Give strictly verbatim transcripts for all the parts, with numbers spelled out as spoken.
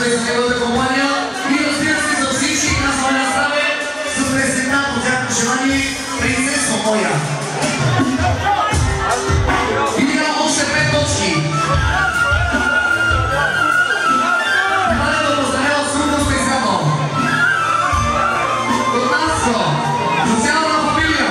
и за неговата компания и разбира се за всички на своя здраве с пресетна по тяхно желание принцесно моя. И имам още пет точки. Имаме да поздравя от срубно специално. От Наско, за цялата фамилия.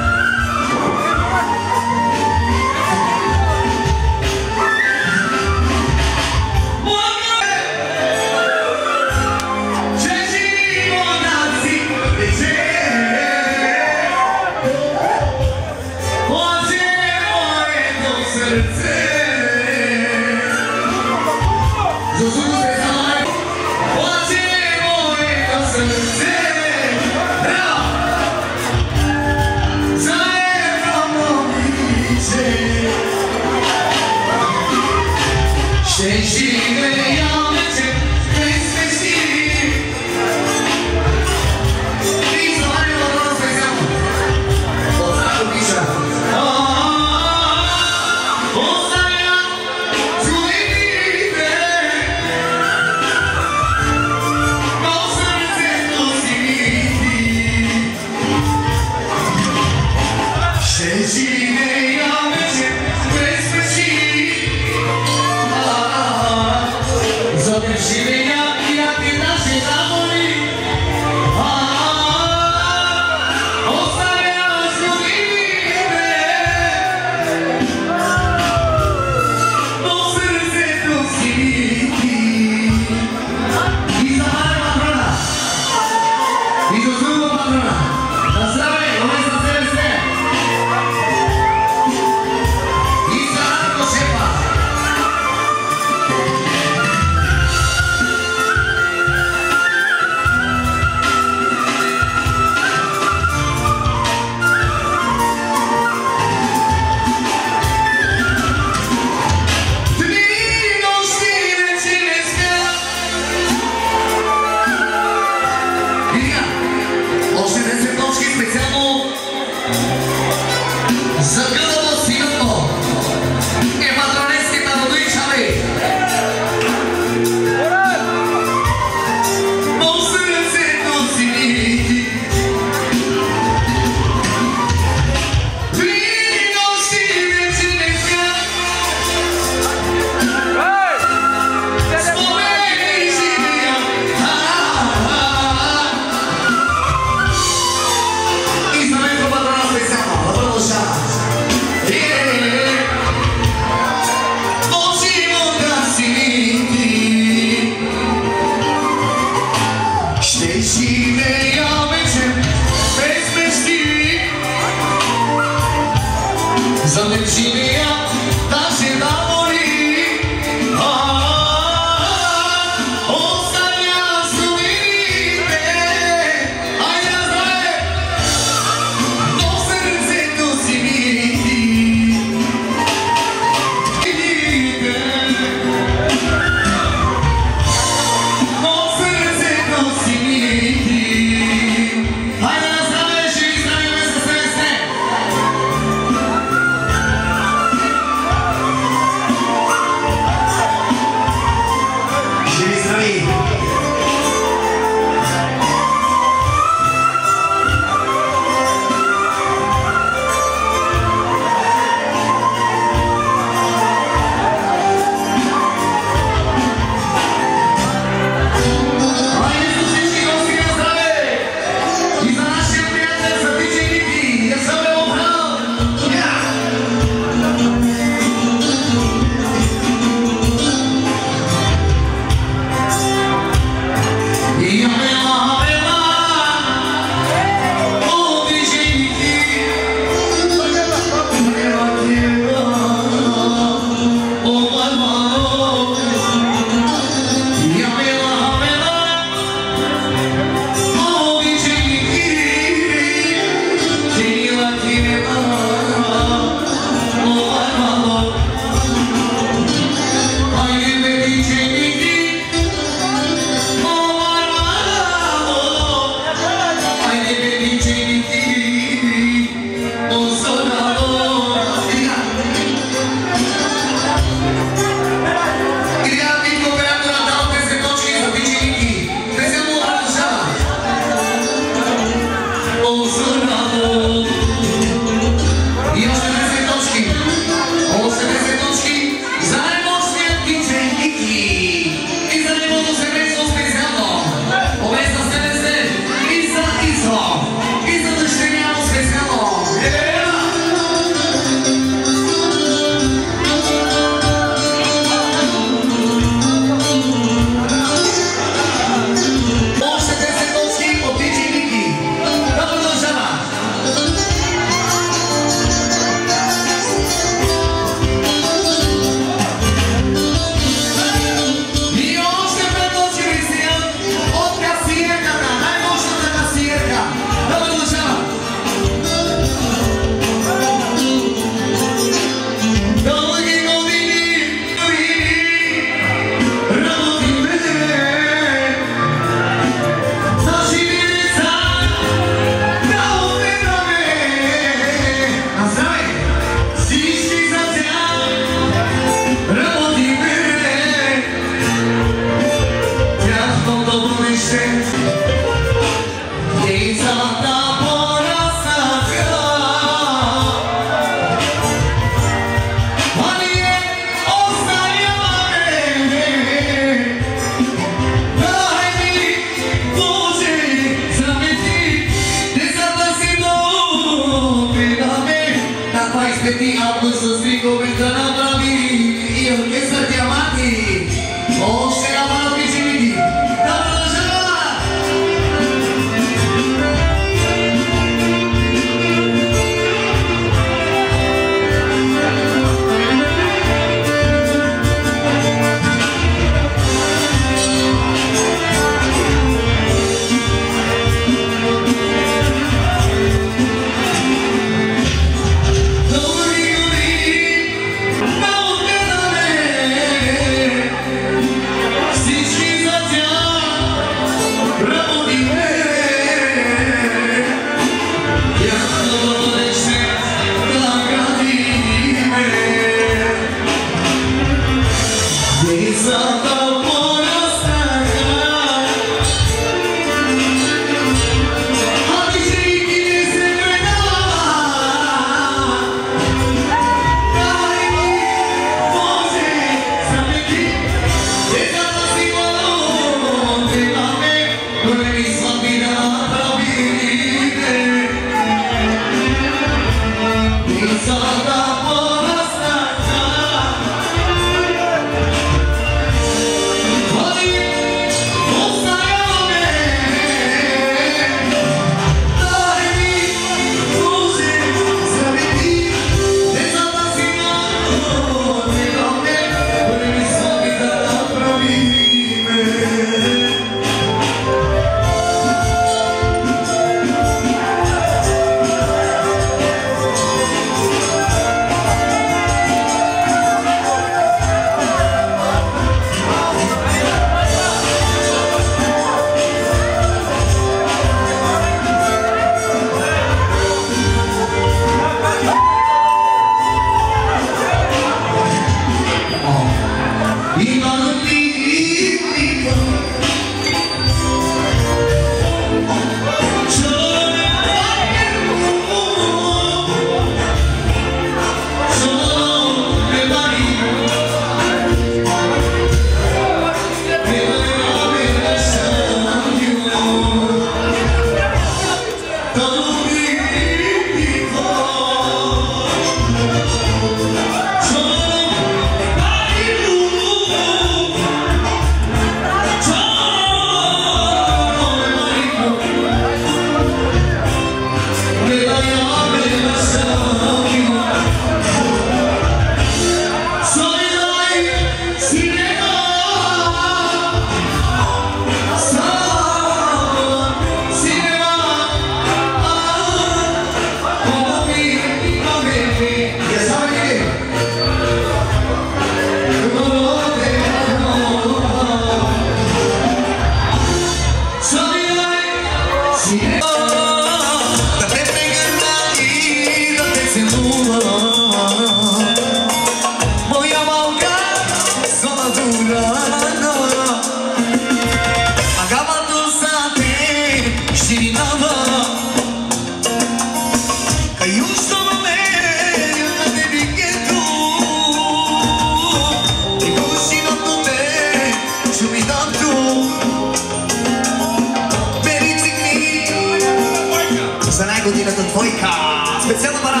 godzinę do dwojka. Specjalna para.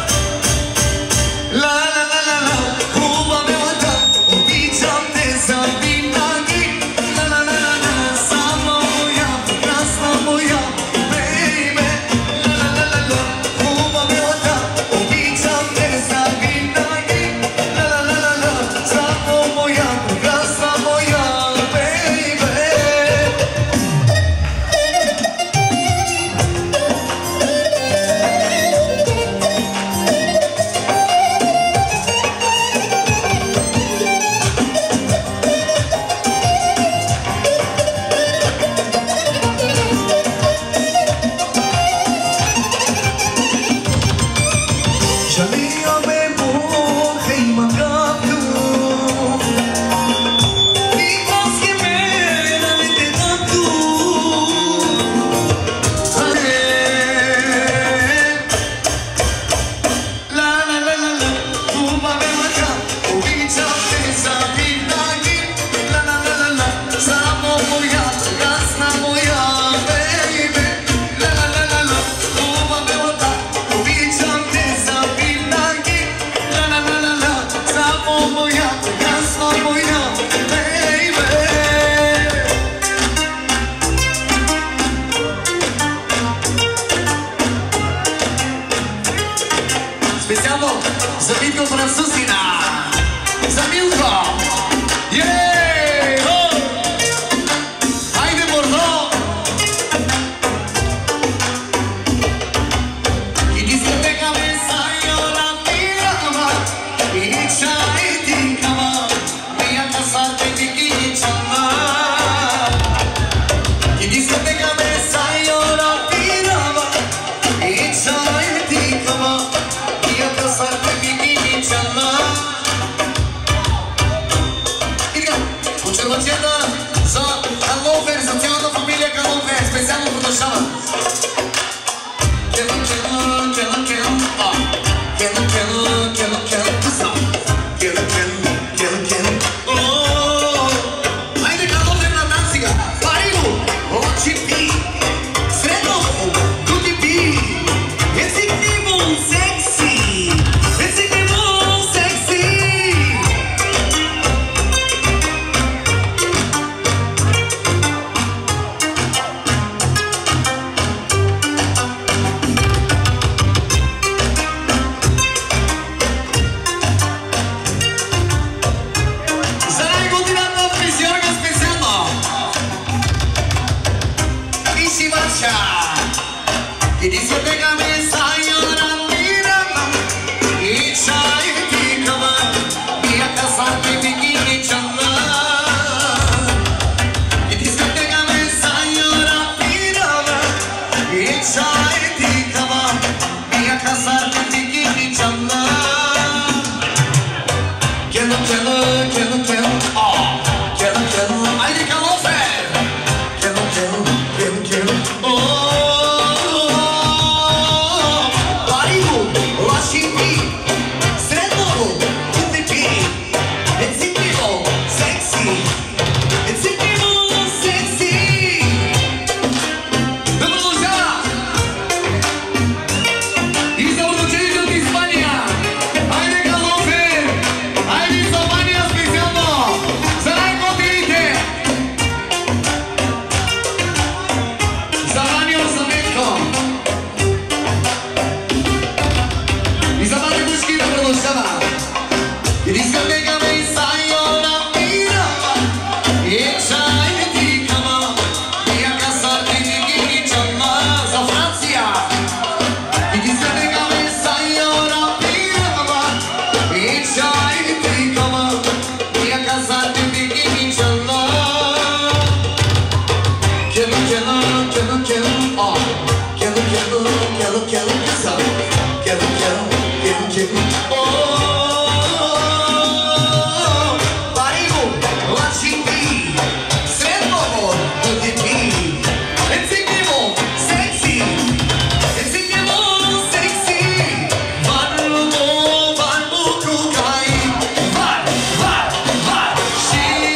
La la la la la, Kuba Melata, uliczam te zawinagi. La la la la la, sama moja, krasna moja, baby. La la la la la, Kuba Melata, uliczam te zawinagi. La la la la la, sama moja, krasna moja, baby. Specjalno za Milko Francusina, za Milko! Jej! Ho! Hajde, mordo! I diskoteka me sajora pirama, i čaj ti kama, i jaka sarte ti kičama. I diskoteka me sajora pirama, i čaj ti kama, Concertacenda za Hannover, za cała familia Hannover, specjalną podnoszała. Kielu, kielu, kielu, kielu, o. Kielu, kielu, kielu, kielu, pusa. Kielu, kielu, kielu, kielu, o. Hajde Hannover na Danziga, Parigu, Očipi, Srednovu, Kutipi, Jeziknivu, seksi, Jeziknivu, seksi. I discoteca me sajora pirama, i čaj ti kama, i jaka sarte bikini čama. I discoteca me sajora pirama, i čaj ti kama, i jaka sarte bikini čama. Kelu, kelu, kelu, kelu, o. Kelu, kelu, ajde Hannover. Kelu, kelu, kelu, kelu, o.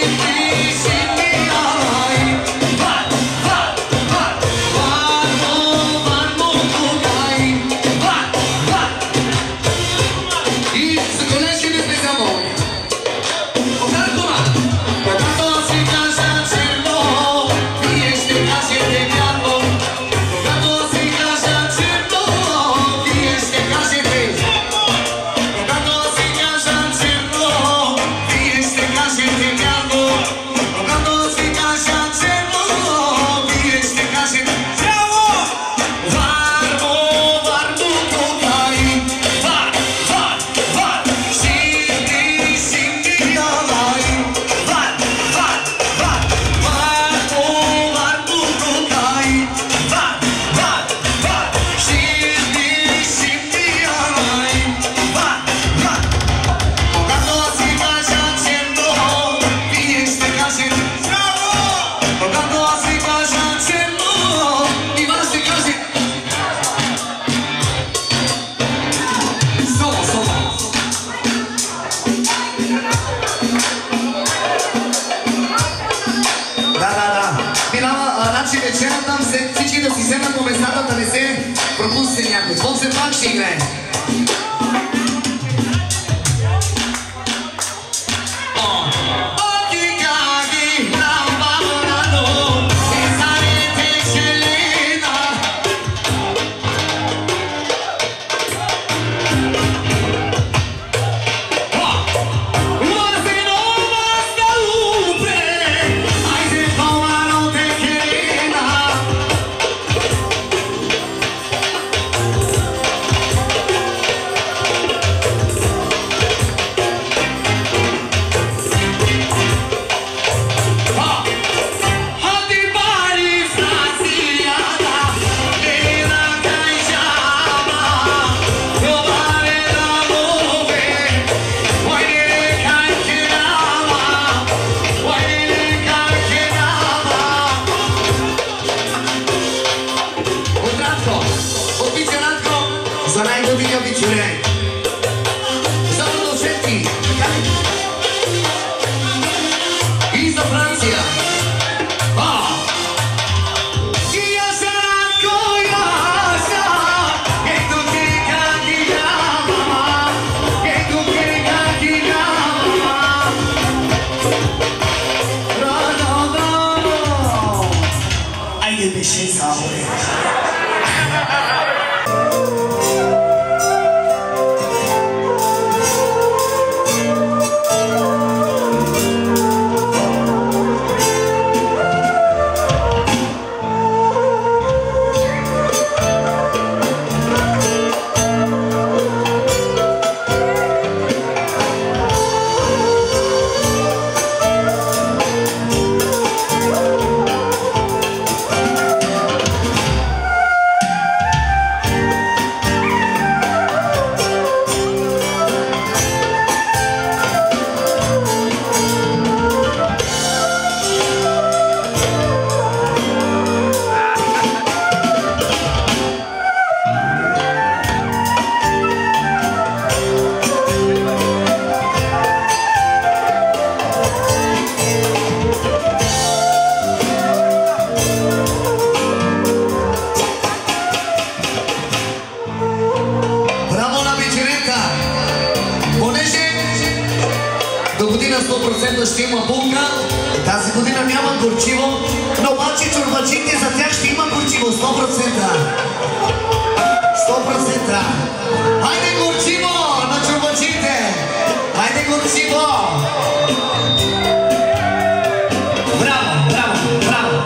One more вечера там се всички да си вземат по местата, да не се пропусне някой. После пак ще играе. сто процента ще има булка. Тази година няма горчиво, но обаче чорбачите за тях ще има горчиво. сто процента. сто процента. Хайде горчиво на чорбачите! Хайде горчиво! Браво, браво, браво!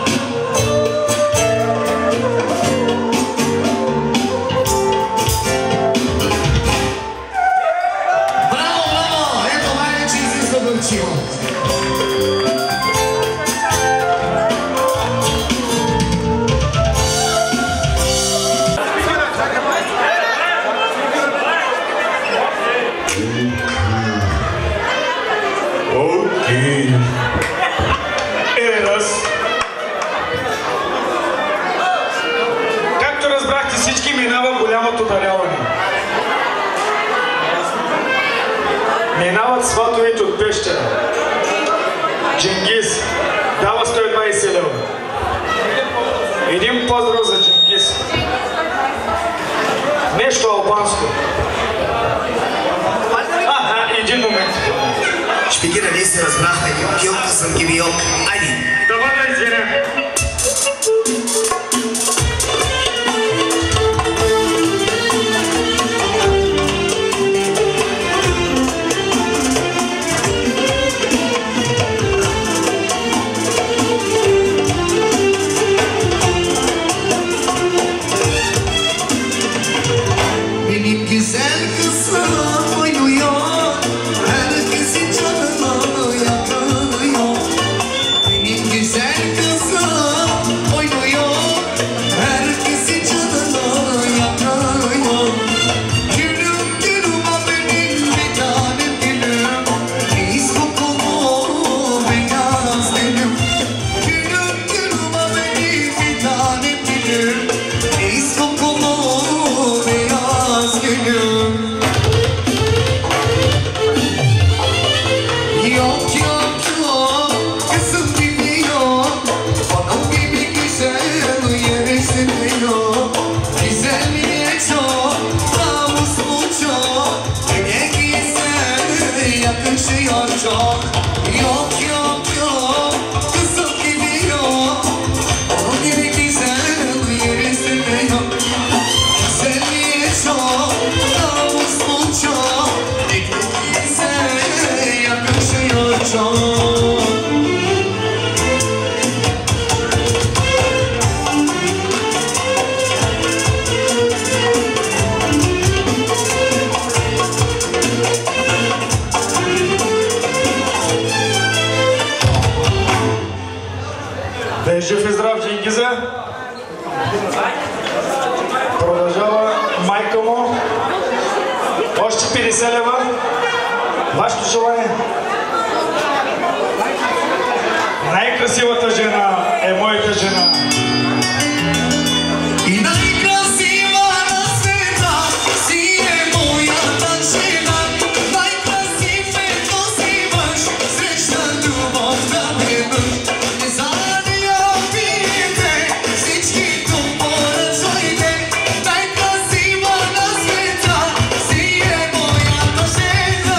Браво, браво! Ето това е, че изисква горчиво. Както разбрахте, всички минава голямото даряване. Минават сватовете от Пещера. Дженгиз дава сто и двайсет лева. Един поздрав за Дженгиз. Нещо албанско. Аха, един момент. Шпикира, ние се разбрахме. Килка съм кивиок. Айди! Да бъда извинен. Benim güzel kızım oynuyor, herkesi canına yakıyor. Benim güzel kızım oynuyor, herkesi canına yakıyor. Gülüm gülüm o benim bir tanem gülüm, mis kokulu beyaz gülüm. Gülüm gülüm o benim bir tanem gülüm, mis kokulu beyaz gülüm. Yok yok yok, kızım gibi yok, onun gibi güzel Още петдесет лева. Вашето желание. Най-красивата жена е моята жена. И най-красива на света си е моята жена. Най-красив е този мъж, среща любовта веднъж. Не заради обидите, всички тук поръчвайте. Най-красива на света си е моята жена.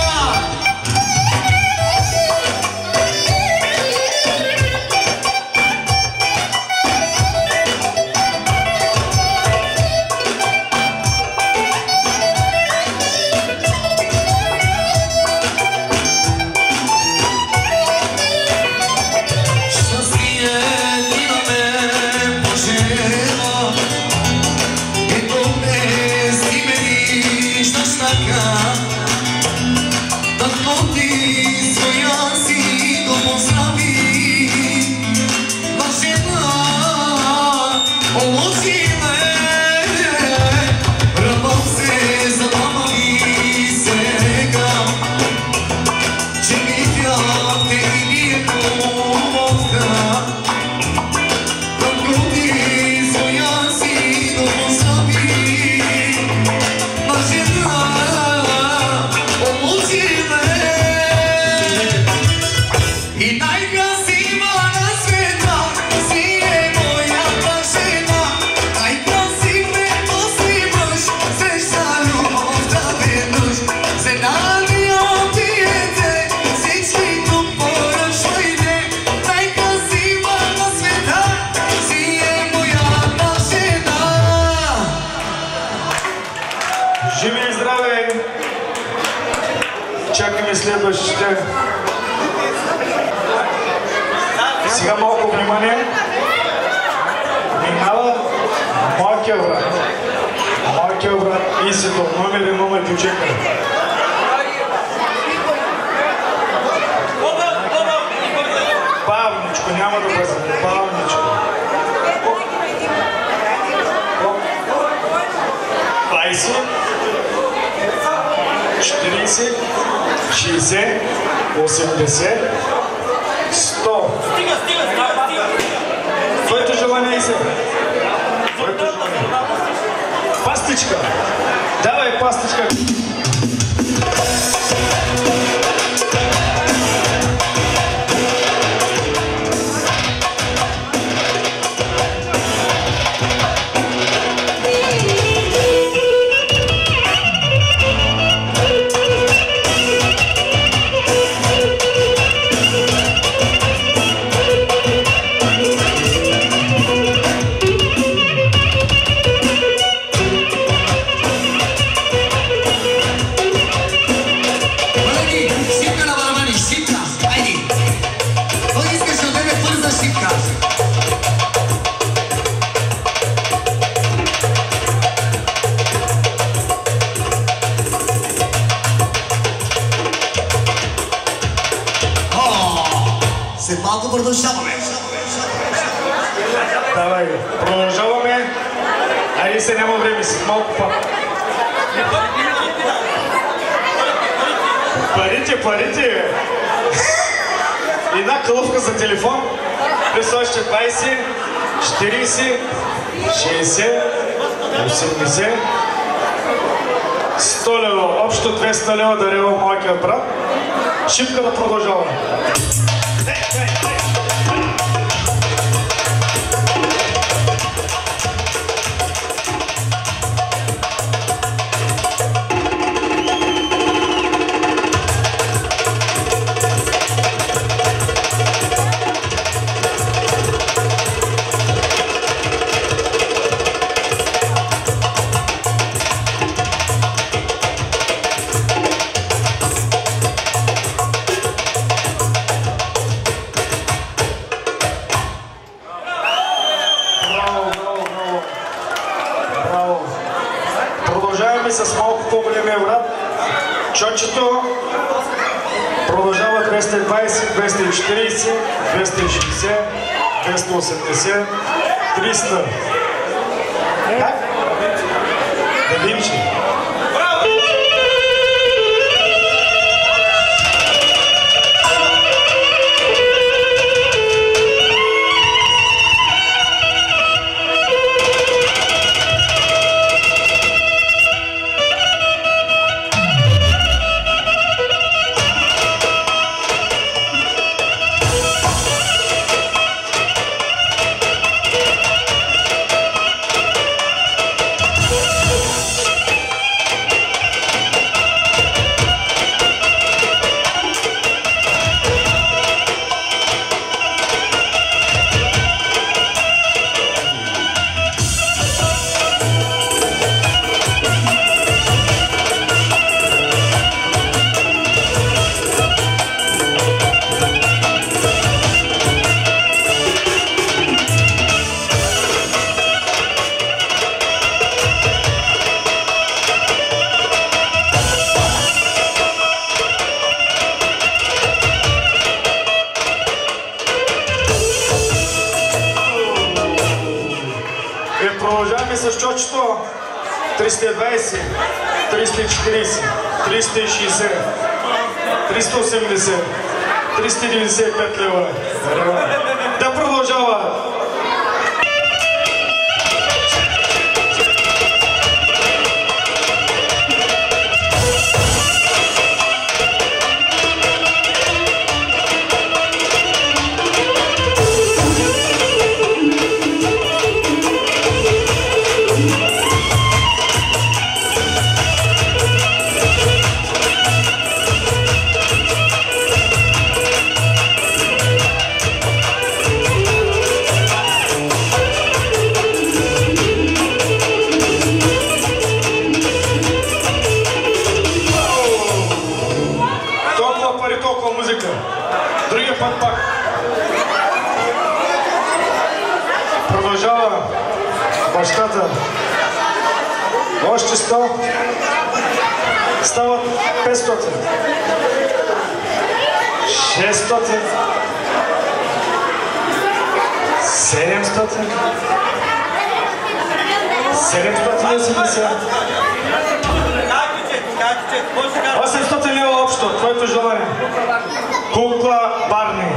Живи и здраве! Чакаме следващите. Сега малко внимание. Минава малкия брат. Малкия брат Исето, номер едно на бюджета. Бавничко, няма да бъде. Бавничко. двайсет, четирийсет, шейсет, осемдесет, сто. Твоето желание, Исе? Твоето желание. Пастичка. Давай пастичка. След малко продължаваме. Давай, продължаваме. Айде се, няма време, след малко пак. Парите, парите! Една кълъвка за телефон, плюс още двайсет, четирийсет, шейсет, осемдесет, сто лева. Общо двеста лева дарява малкия брат. Шипка да продължава. С малко по-големия брат. Чочето продължава двеста и двайсет, двеста и четирийсет, двеста и шейсет, двеста и осемдесет, триста. Как? Да видим, че. Продължаваме с чочето. триста и двайсет, триста и четирийсет, триста и шейсет, триста и осемдесет, триста и деветдесет и пет лева. Да продължава. Другия път пак. Продължава бащата. Още сто. Стават петстотин. шестстотин. седемстотин. седемстотин и осемдесет. осемстотин лева общо. Твоето желание. Кукла Барни.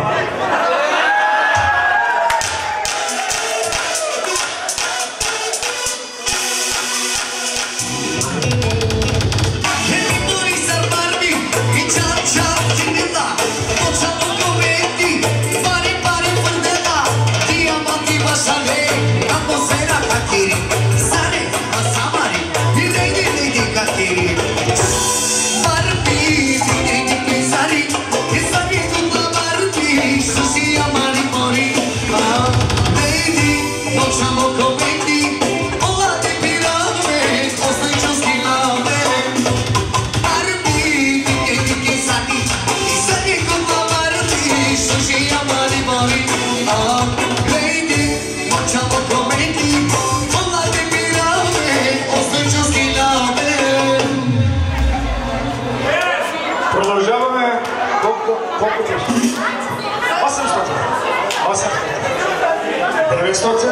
Продължаваме. Колко? Колко беше? осемстотин. осемстотин. деветстотин.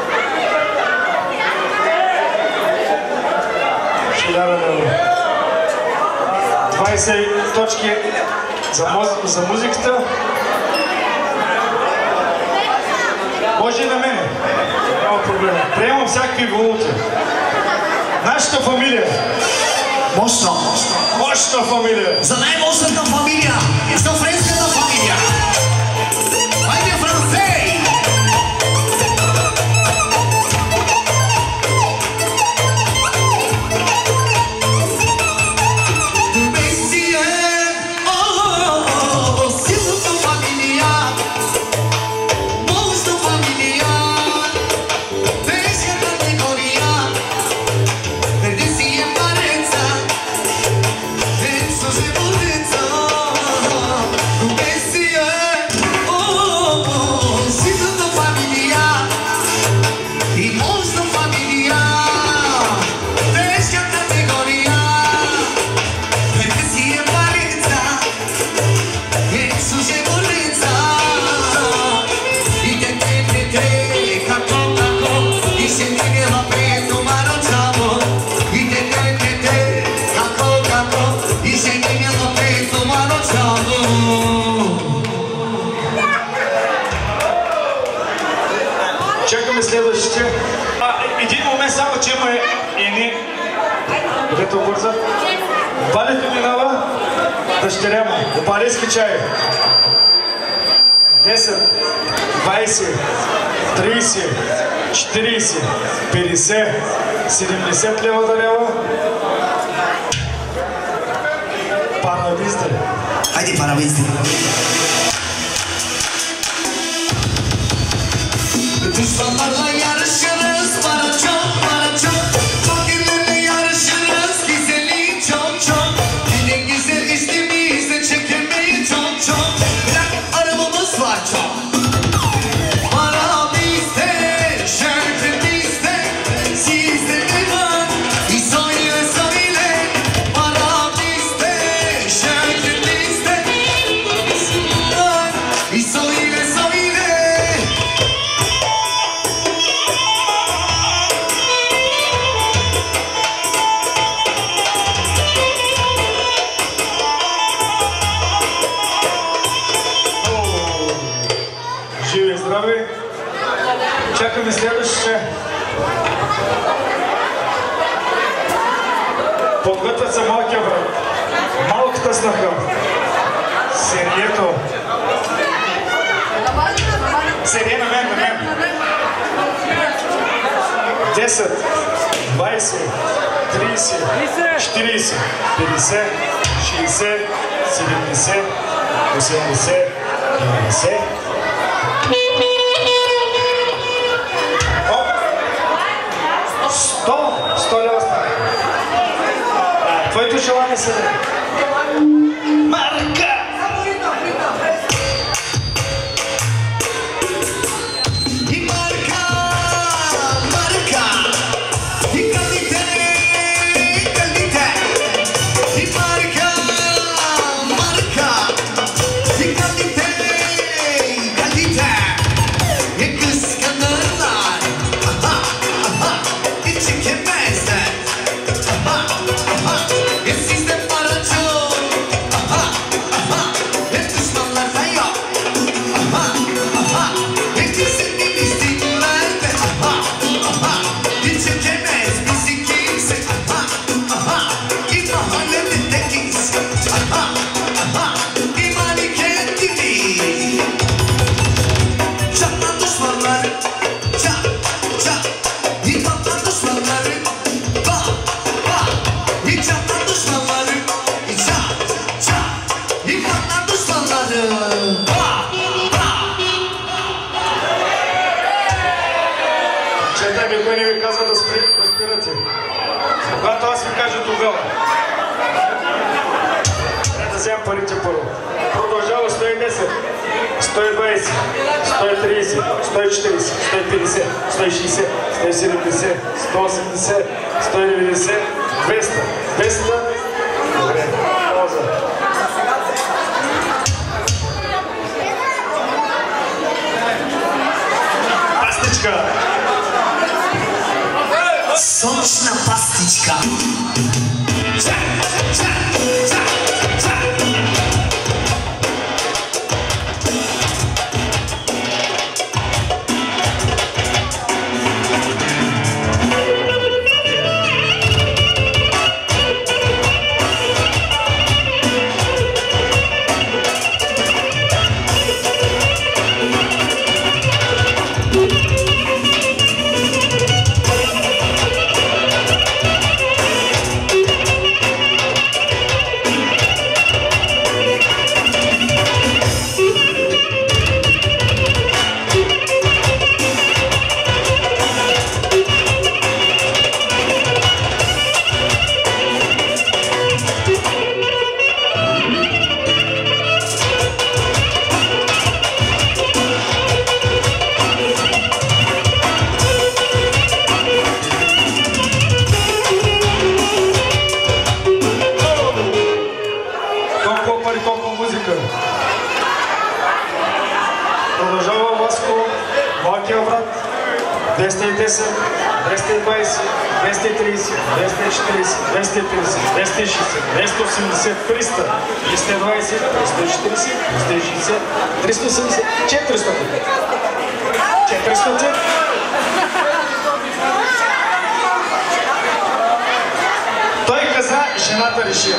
хиляда лева. двайсет точки за, муз... за музиката. Може и на мене. Няма проблем. Приемам всякакви валути. Нашата фамилия. Мощно. Мощна фамилия. За най-мощната фамилия. За френската фамилия. Хайде, Франсей! Чакаме следващите. А, един момент само, че има едни. Където бърза. Балето минава дъщеря му. Опалески чай. десет, двайсет, трийсет, четирийсет, петдесет, седемдесет лева да лева. Паравизда. Хайде, паравизда. Düşmanlarla yarışırız, para çok, para çok. Fakirlerle yarışırız, güzeli çok çok. Yine güzel içtiğimizde çekemeyi çok çok. Bırak arabamız var çok. Para bizde, şöhret bizde. Sizde ne var? Bir söyle söyle. Para bizde, şöhret bizde. Подготвят се малкия брат. Малката снаха. Сергето. Серие на мен, на мен. десет, двайсет, трийсет, четирийсет, петдесет, шейсет, седемдесет, осемдесет, деветдесет. сто! сто лева стане. Твоето желание се даде. Марка! И марка, марка, и калите, калите. И марка, марка, и калите, калите. И кысканırlar. Aha, aha, hiç çekemezler. Aha, aha, e sizde para çok. Aha, aha, hep düşmanlardan yok. Aha, aha, e kimseniz dinlerde. Aha, aha, hiç çekemez bizi kimse. Aha, aha, e mahallemindekiz. Aha, aha, e maliken gibi. Canla düşmanları, can, can. İmanla düşmanları, bak, bak. Bir canla düşmanları, can, can. İmanla düşmanları, bak, bak. Чета ми, кой не ви каза да спри- да спирате. Когато аз ви кажа тогава. Трябва да вземам парите първо. Продължава сто и десет, сто и двайсет, сто и трийсет, сто и четирийсет, сто и петдесет, сто и шейсет, сто и седемдесет, сто и осемдесет, сто и деветдесет, двеста. двеста. Добре, пауза. Пастичка! Сочна пастичка. Ча, ча, ча, ча. Толкова пари, толкова музика. Продължава Васко, малкия брат. двеста и десет, двеста и двайсет, двеста и трийсет, двеста и четирийсет, двеста и петдесет, двеста и шейсет, двеста и осемдесет, триста, триста и двайсет, триста и четирийсет, триста и шейсет, триста и осемдесет, четиристотин. четиристотин. Той каза, жената реши.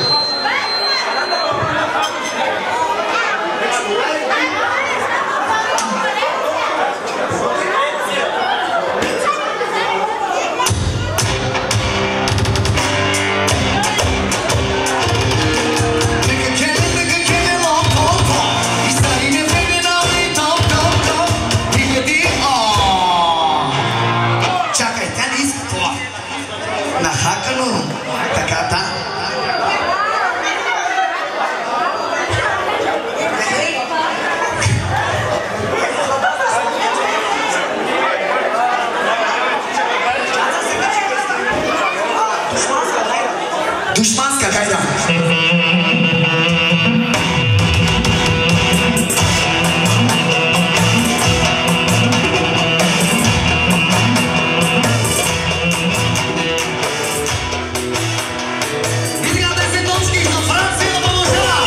Nigga can't, nigga can't long, long, long. He's starting to figure out he don't, don't, don't. He could be all. Чакай, тя не иска това. Нахакано, така, да. Душманска гайда. двадесет точки за Франция продължава.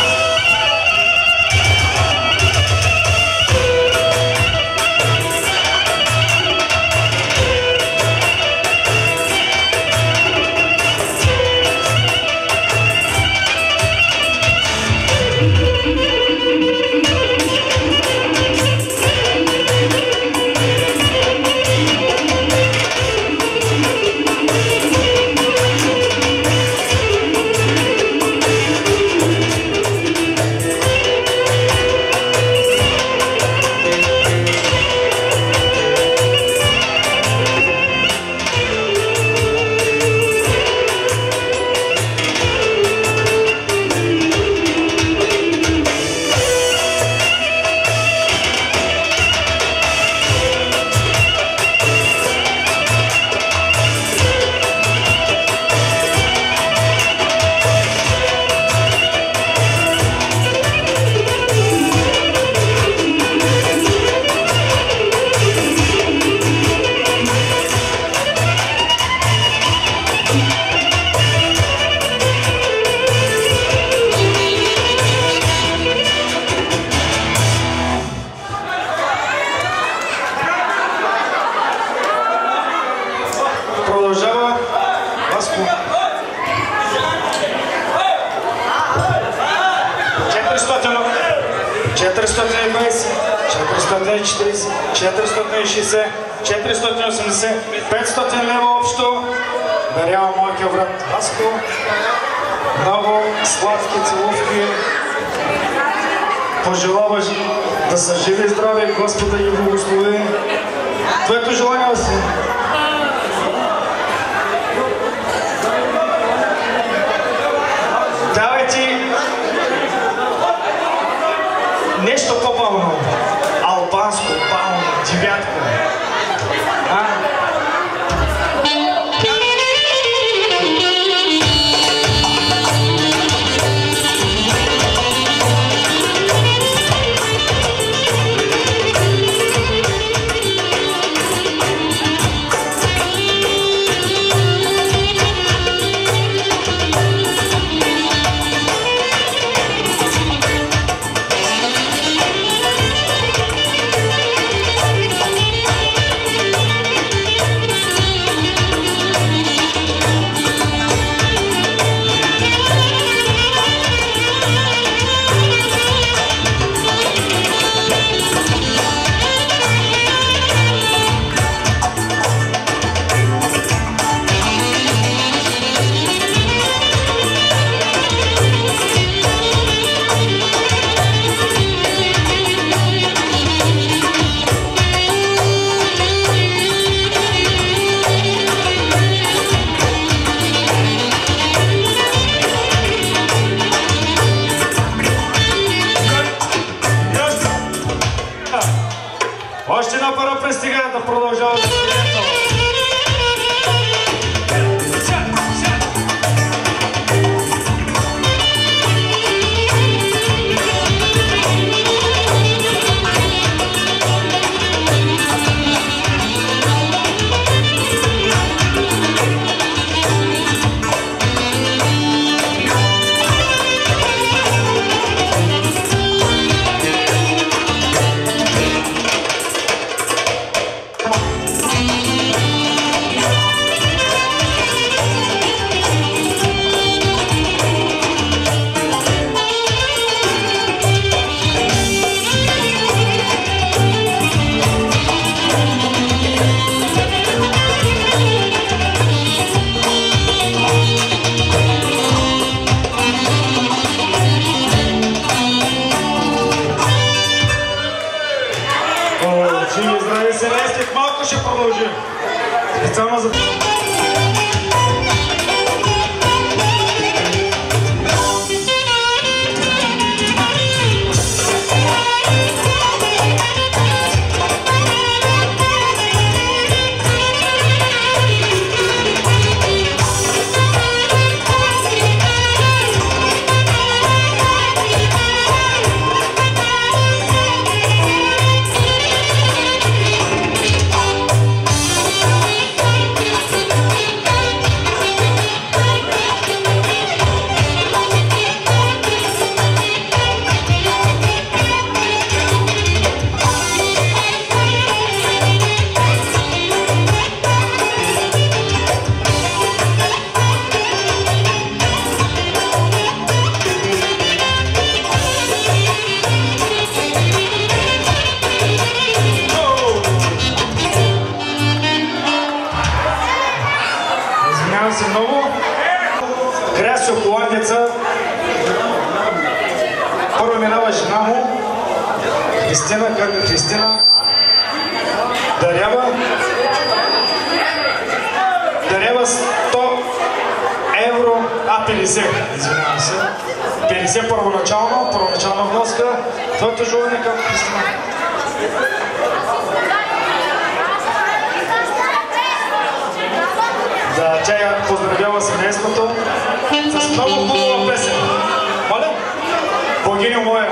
Продължава Васко. четиристотин, четиристотин и двадесет, четиристотин и четиридесет, четиристотин и шейсет, четиристотин и осемдесет, петстотин лева общо. Дарява моя брат Васко. Много сладки целувки. Пожелава да са живи и здрави, Господа ги благослови. Твоето желание да си. Давай ти нещо по-бавно. Албанско, бавно, девятка. А? Още една пара пристига да продължава да приятел. Живи, здрави, селестик, малко ще продължи. Специално за... се много. Красио холандеца. Първо минава жена му. Христина, как Христина. Дарява. Дарява сто евро, а петдесет, извинявам се. петдесет първоначално, първоначална вноска. Твоето желание към Христина. Да, тя я поздравява семейството с много хубава песен. Моля? Богиня моя.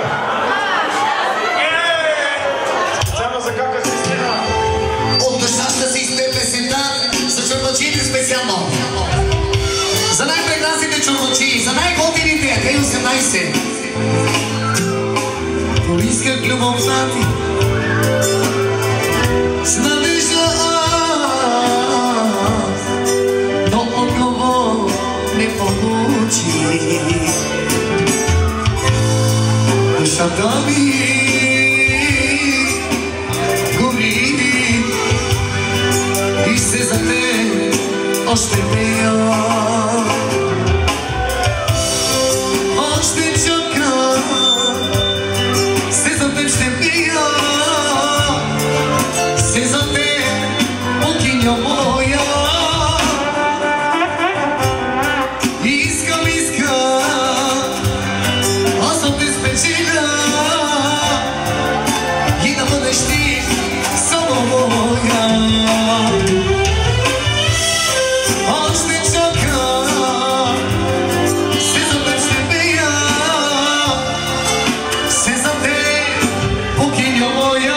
Специално за кака Христина. От душата си изпее песента за чорбачиите специално. За най-прекрасните чорбачи, за най-готините, две хиляди и осемнадесет. Поисках любовта ти с надежда аз. душата ми гори и се за теб още пея. Още чакам, се за теб ще пея, се за теб, богиня моя. Искам, искам, аз да те спечеля и да бъдеш ти само моя. Още чакам, се за теб ще пея, се за теб, богиня моя.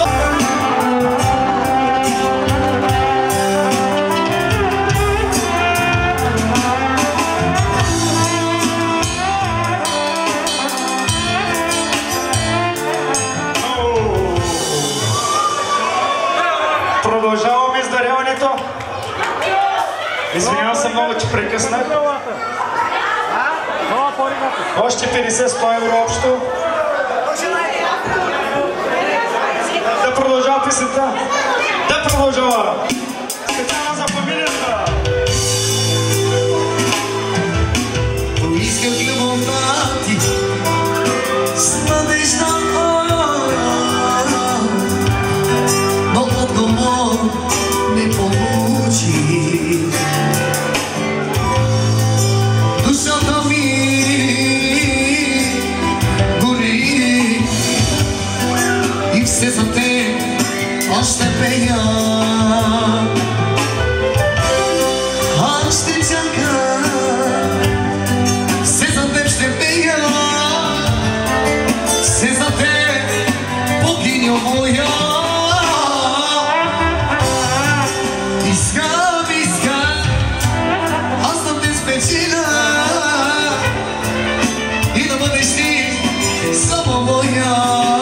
Продължаваме с даряването. Извинявам се много, че прекъснах. Още петдесет сто евро общо. Да продължава песента. Да продължава. Специално за фамилията. Поисках любовта ти с надежда, но отговор не получих. Душата ми гори и все за теб още пея. Аз ще чакам, се за теб ще пея, се за теб, богиня моя. Искам, искам, аз да те спечеля и да бъдеш ти само моя.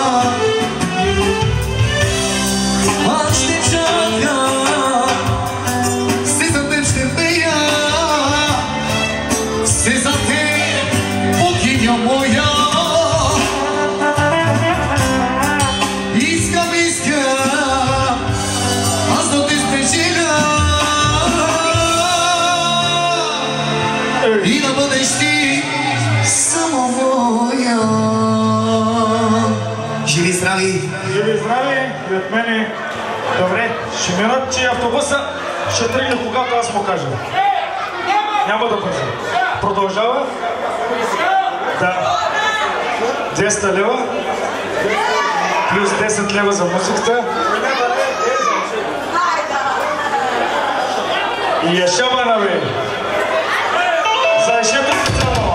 Аз ще чакам, се за теб ще пея, се за теб, богиня моя. Искам, искам, аз да те спечеля и да бъдеш ти само моя. Живи здрави! Живи здрави и от мене. Добре, ще минат, че автобуса ще тръгне, когато аз му кажа. Няма да бърза. Продължава? Да. двеста лева. Плюс десет лева за музиката. И е шабана, бе. За ешето специално.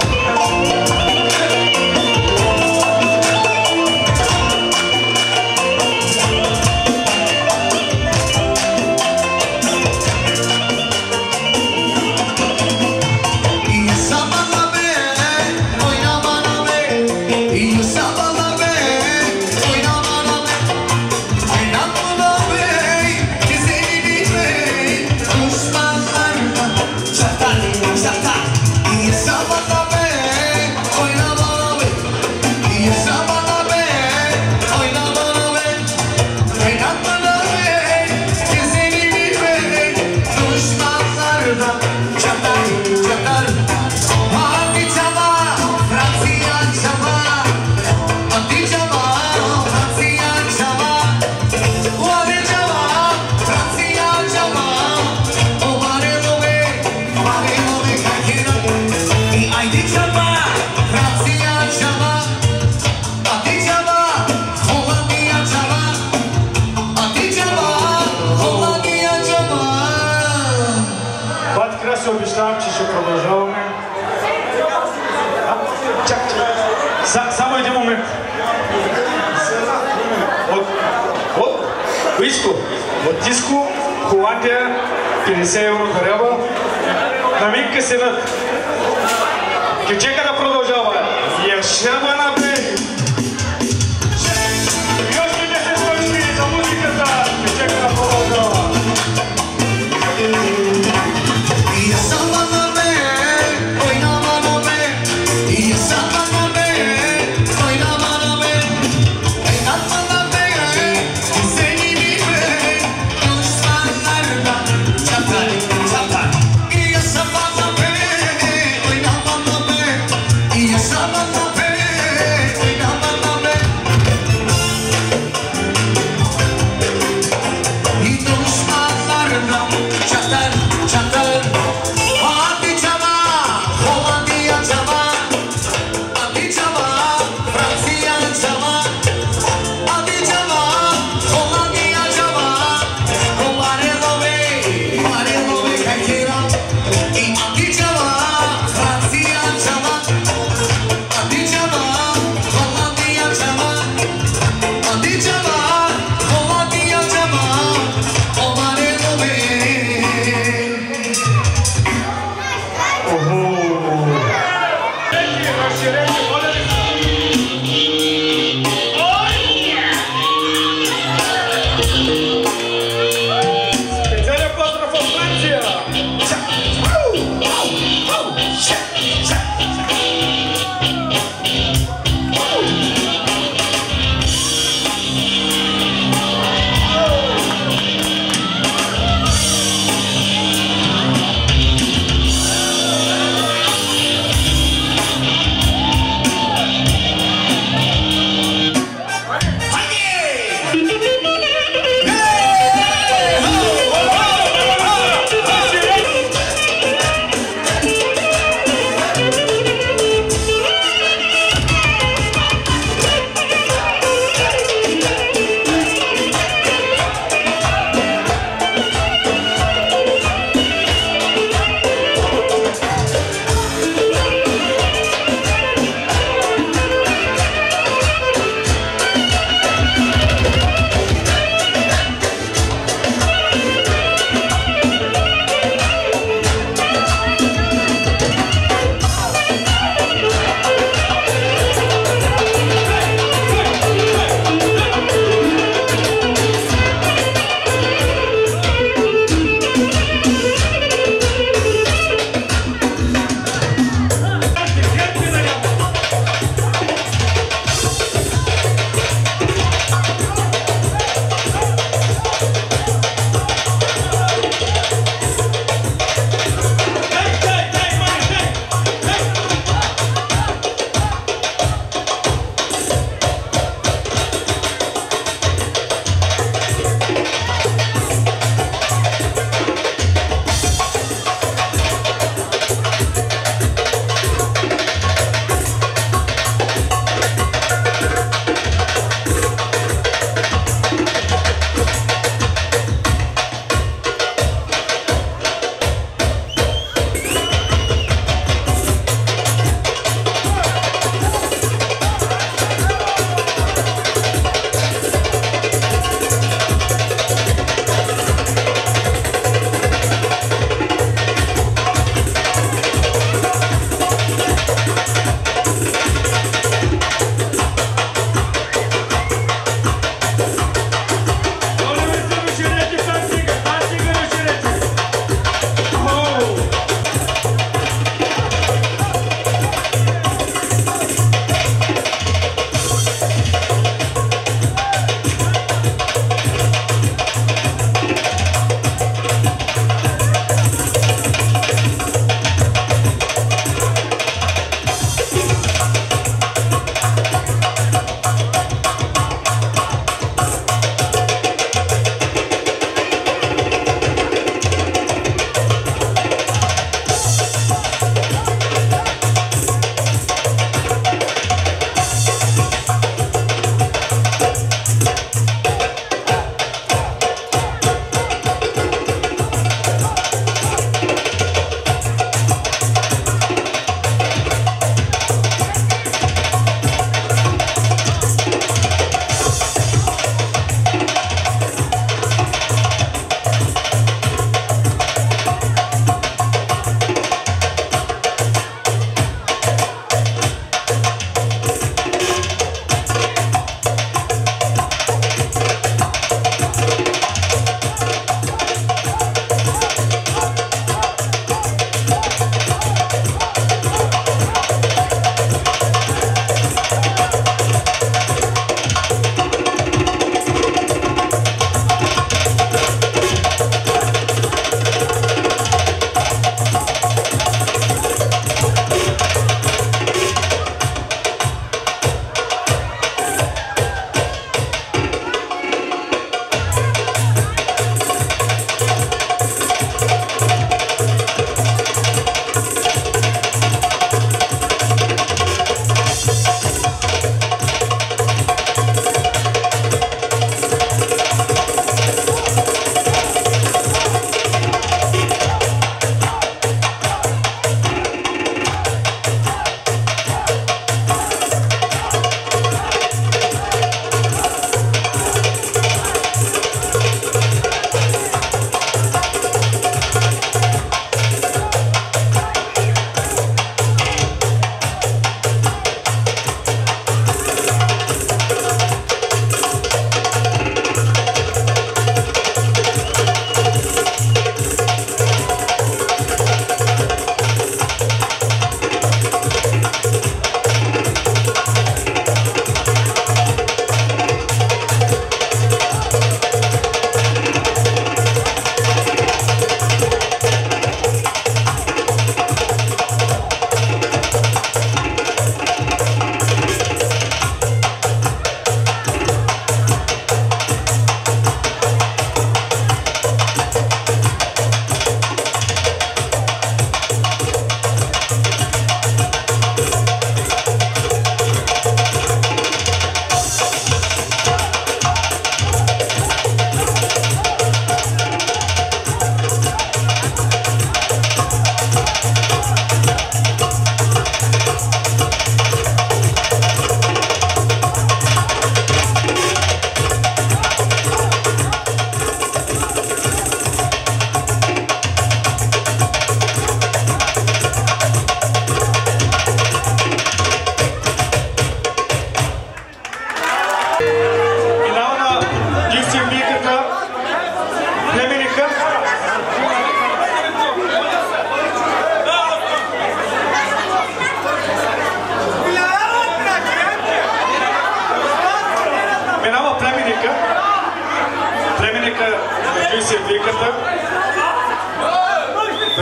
Обещавам, че ще продължаваме. Чак, чак. Само един момент. От, от Уиско, от Диско, Холандия, петдесет евро дарява. На Минка синът. Ке чека да продължава. Я шаба на бе. И още десет точки за музиката. Ке чека да продължава. Ой,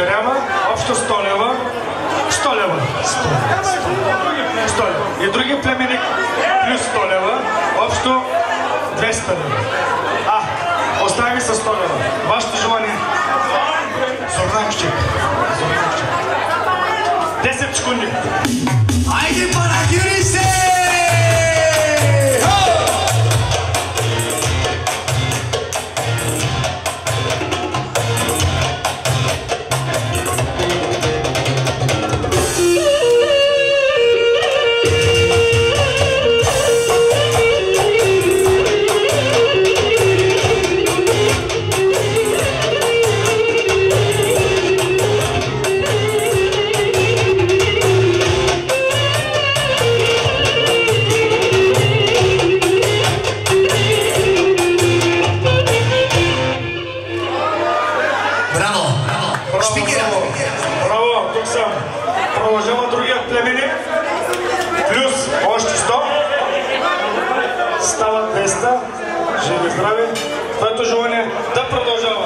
дарява общо сто лева. сто лева. сто лева. И други племени плюс сто лева. Общо двеста лева. А, остави с сто лева. Вашето желание? Зорнакчик. десет секунди. Айде, Панагюрисе! Твоето желание да продължава.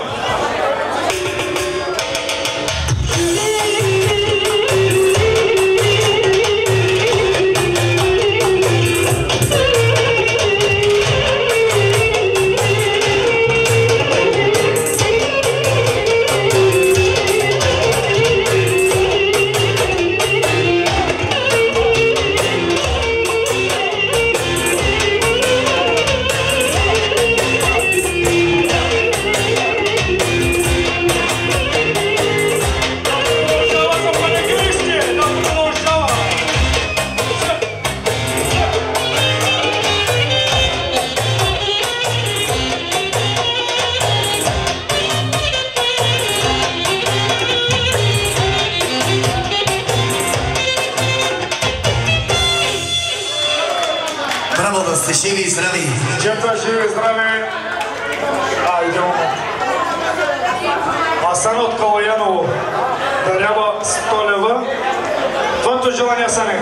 Живи и здрави! Чета, живи и здрави! А, идемо. Асан от Калаяново дарява сто лева. Твоето желание, Асане?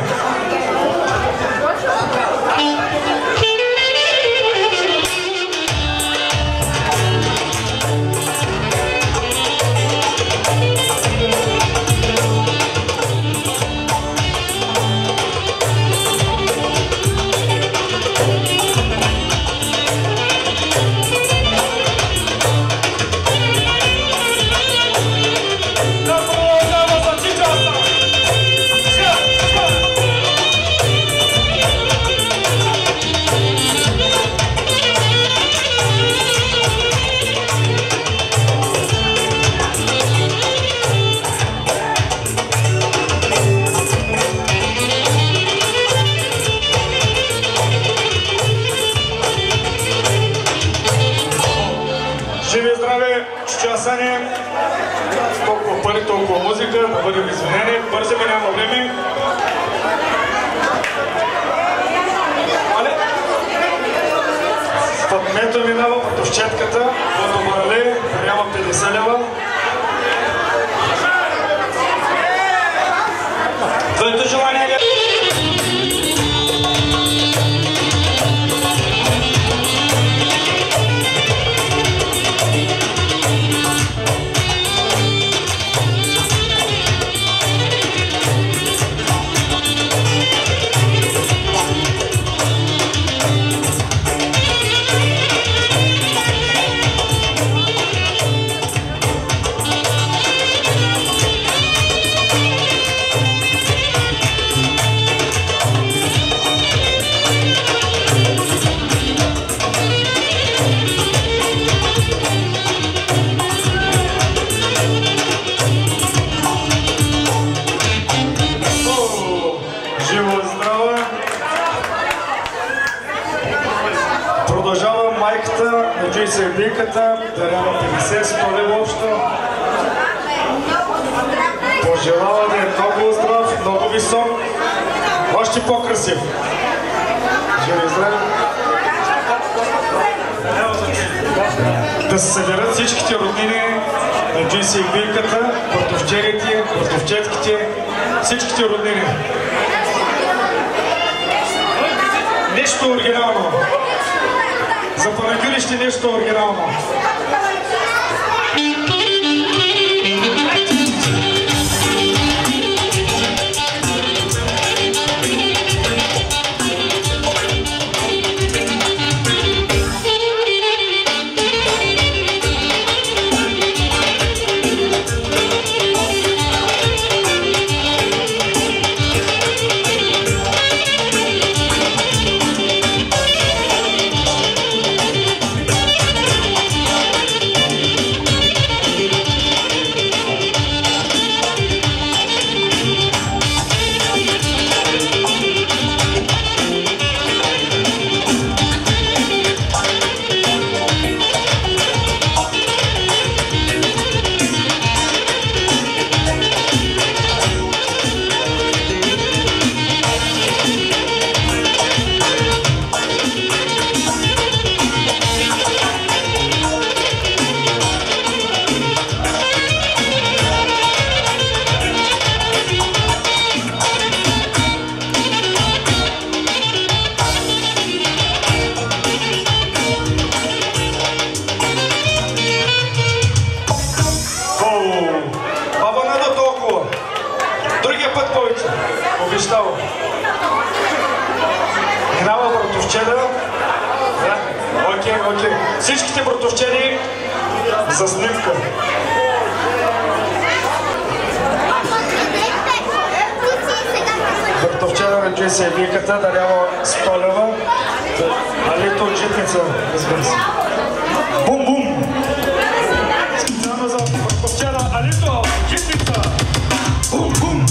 Толкова пари, толкова музика, да бъдем извинени, бързаме, няма време. Фатмето минава в четката, в Марале, няма петдесет лева. Твоето желание ли? Наджи се бийката, дарява петдесет сто лева общо. Пожелава да е много здрав, много висок, още по-красив. Живи здрави! Да се съберат всичките роднини на Джинси и бийката, братовчерите, братовчетките, всичките роднини. Нещо оригинално. За Панагюрище нещо оригинално. всичките братовчени за снимка. Братовчена на Джеси Виката дарява сто лева, Алито от Житница, разбира се. Бум-бум! Специално за братовчена Алито от Житница. Бум-бум!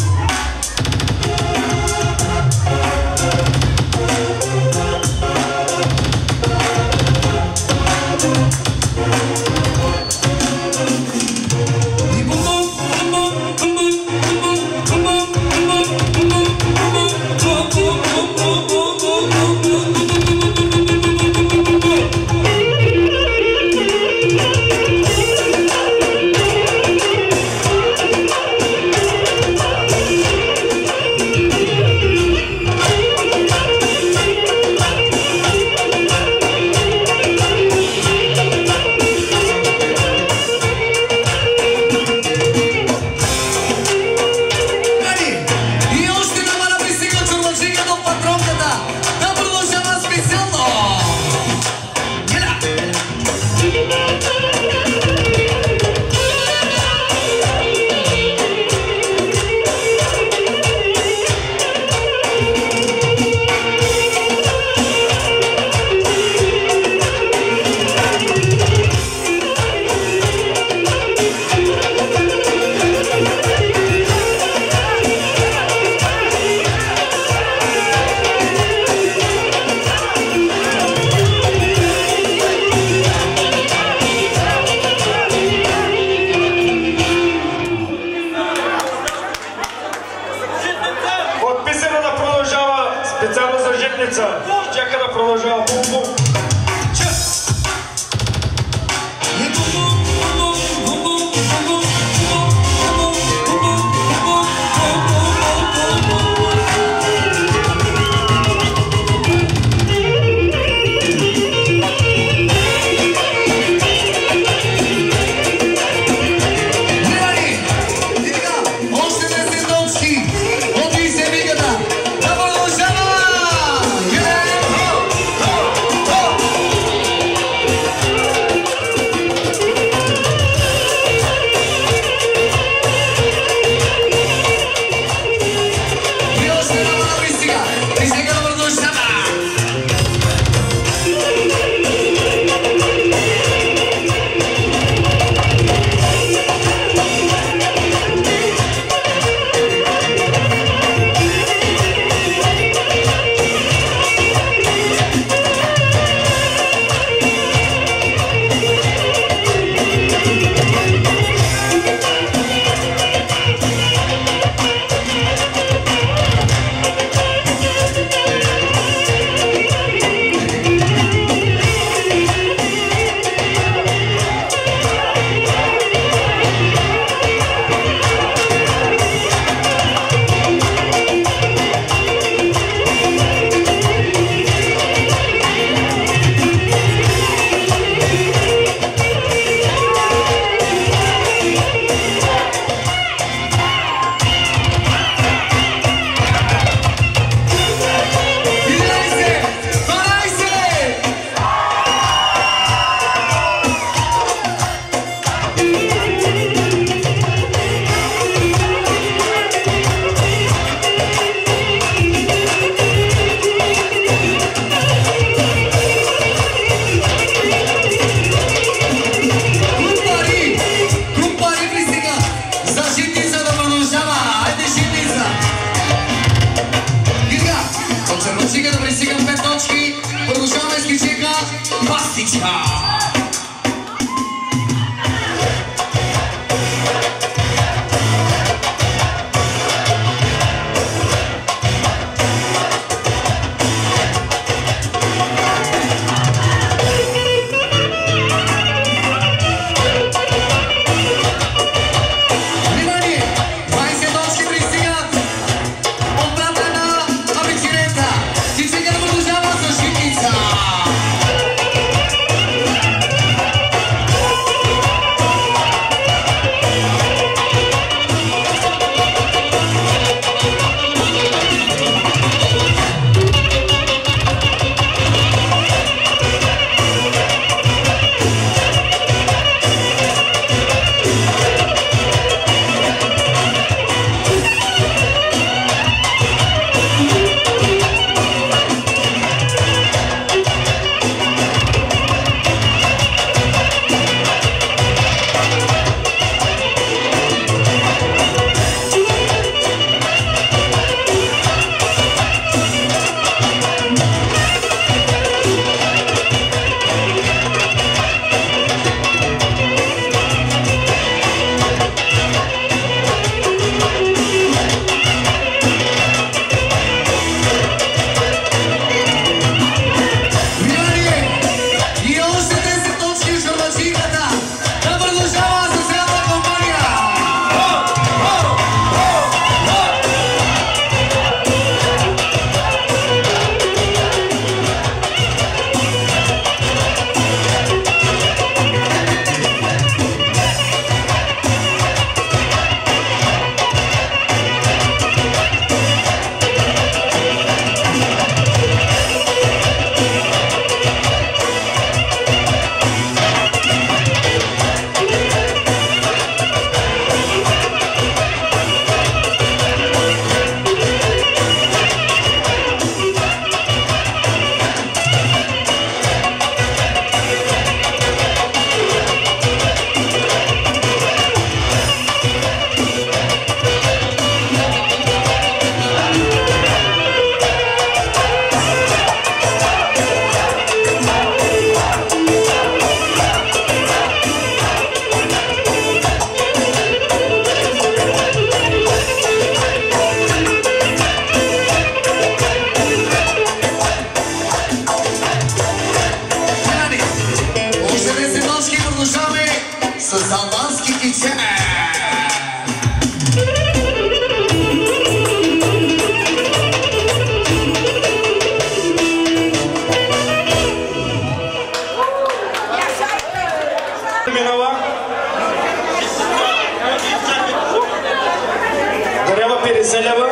Dice que no me gustaba su chiquita. петдесет лева.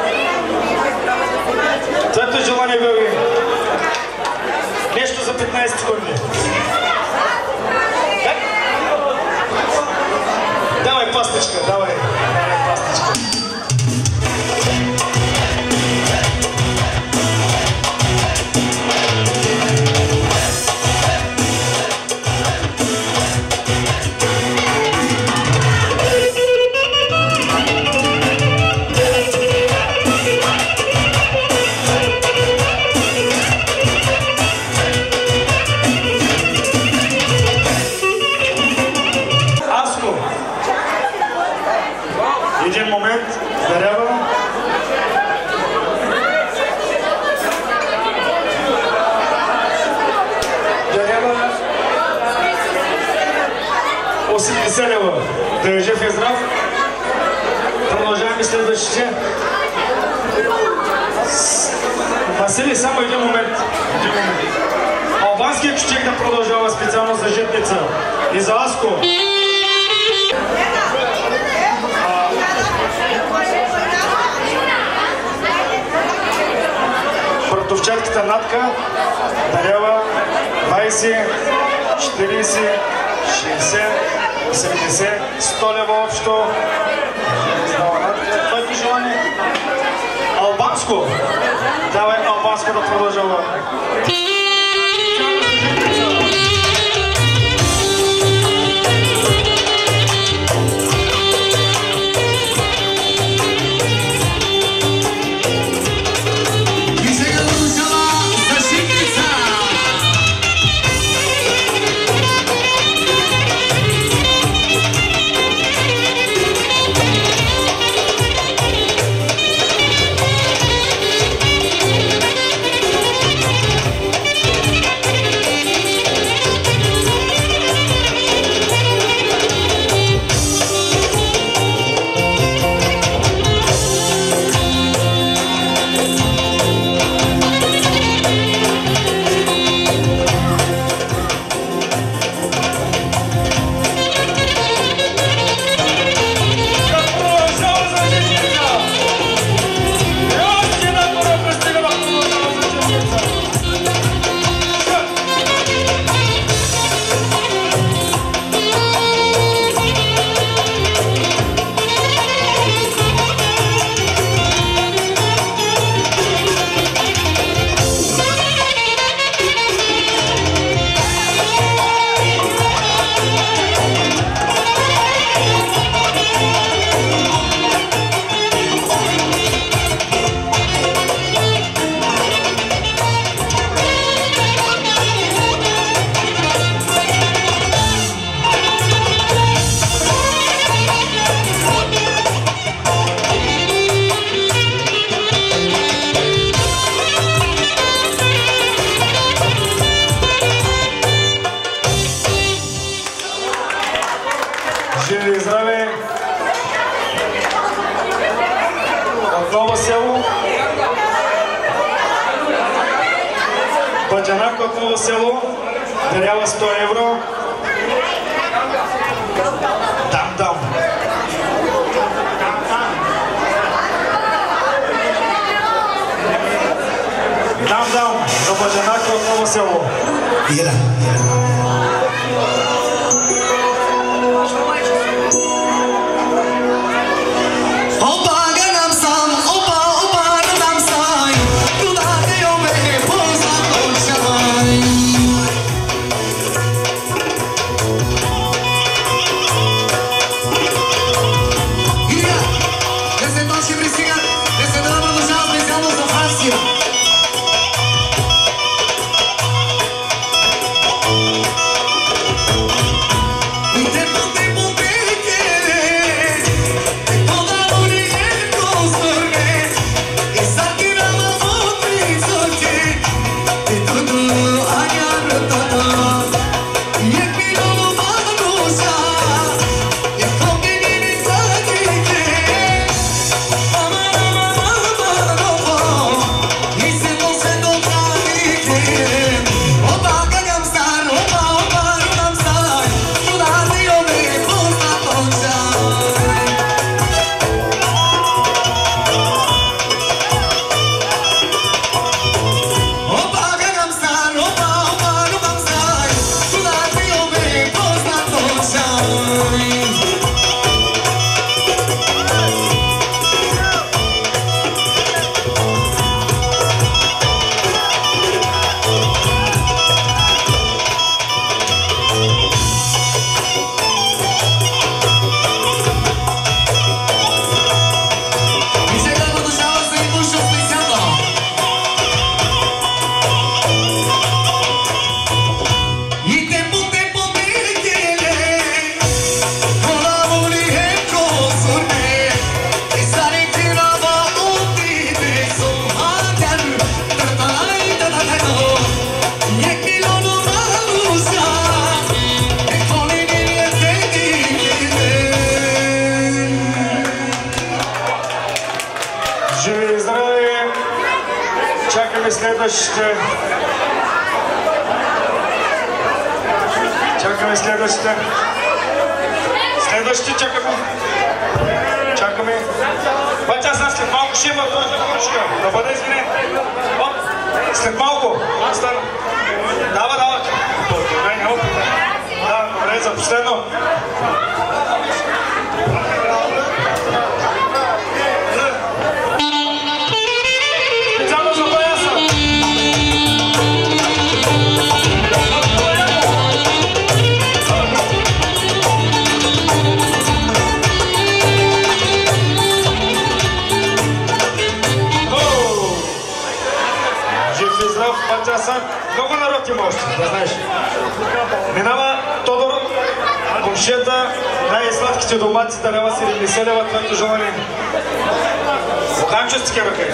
Твоето желание, Белги. Нещо за петнайсет секунди. Давай пастичка, давай. Давай пастичка. Един момент, дарява. Дарява. осемдесет лева. Да е жив и здрав. Продължаваме следващите. Васили, само един момент. Един момент. Албанският чучек да продължава специално за житница и за Аско. Братовчетката Натка дарява двайсет, четирийсет, шейсет, осемдесет, сто лева общо. Твоето желание? Албанско. Давай албанско да продължава. Живи и здраве! От Ново село. Баджанак от Ново село. Дарява сто евро. Дам, дам. Дам, дам. За Баджанак от Ново село. Ира. Toda Чакаме следващите. Чакаме следващите. Следващите чакаме. Чакаме. Бача, аз след малко ще има този поръчка. Да бъде извинен. След малко. Остана. Дава, дава. Добре, няма проблем. Да, добре, за последно. Специално за пояса. Бачаса, много народ има още, да знаеш. Минава Тодор, комшията, най-сладките домаци, дарява седемдесет лева, твоето желание. Луканчо сте ръкаеш.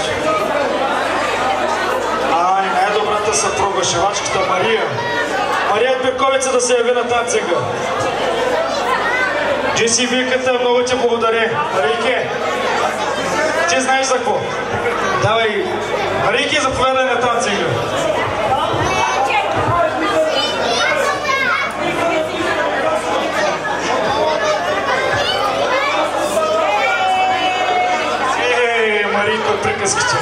Ай, най-добрата съпруга, шевачката Мария. Мария Бирковица да се яви на тази цигъл. Джеси Вилката, много ти благодаря. Марийке, ти знаеш за какво? Давай, Марийке, заповядай на тази цигъл. Ей, Марийко, приказките.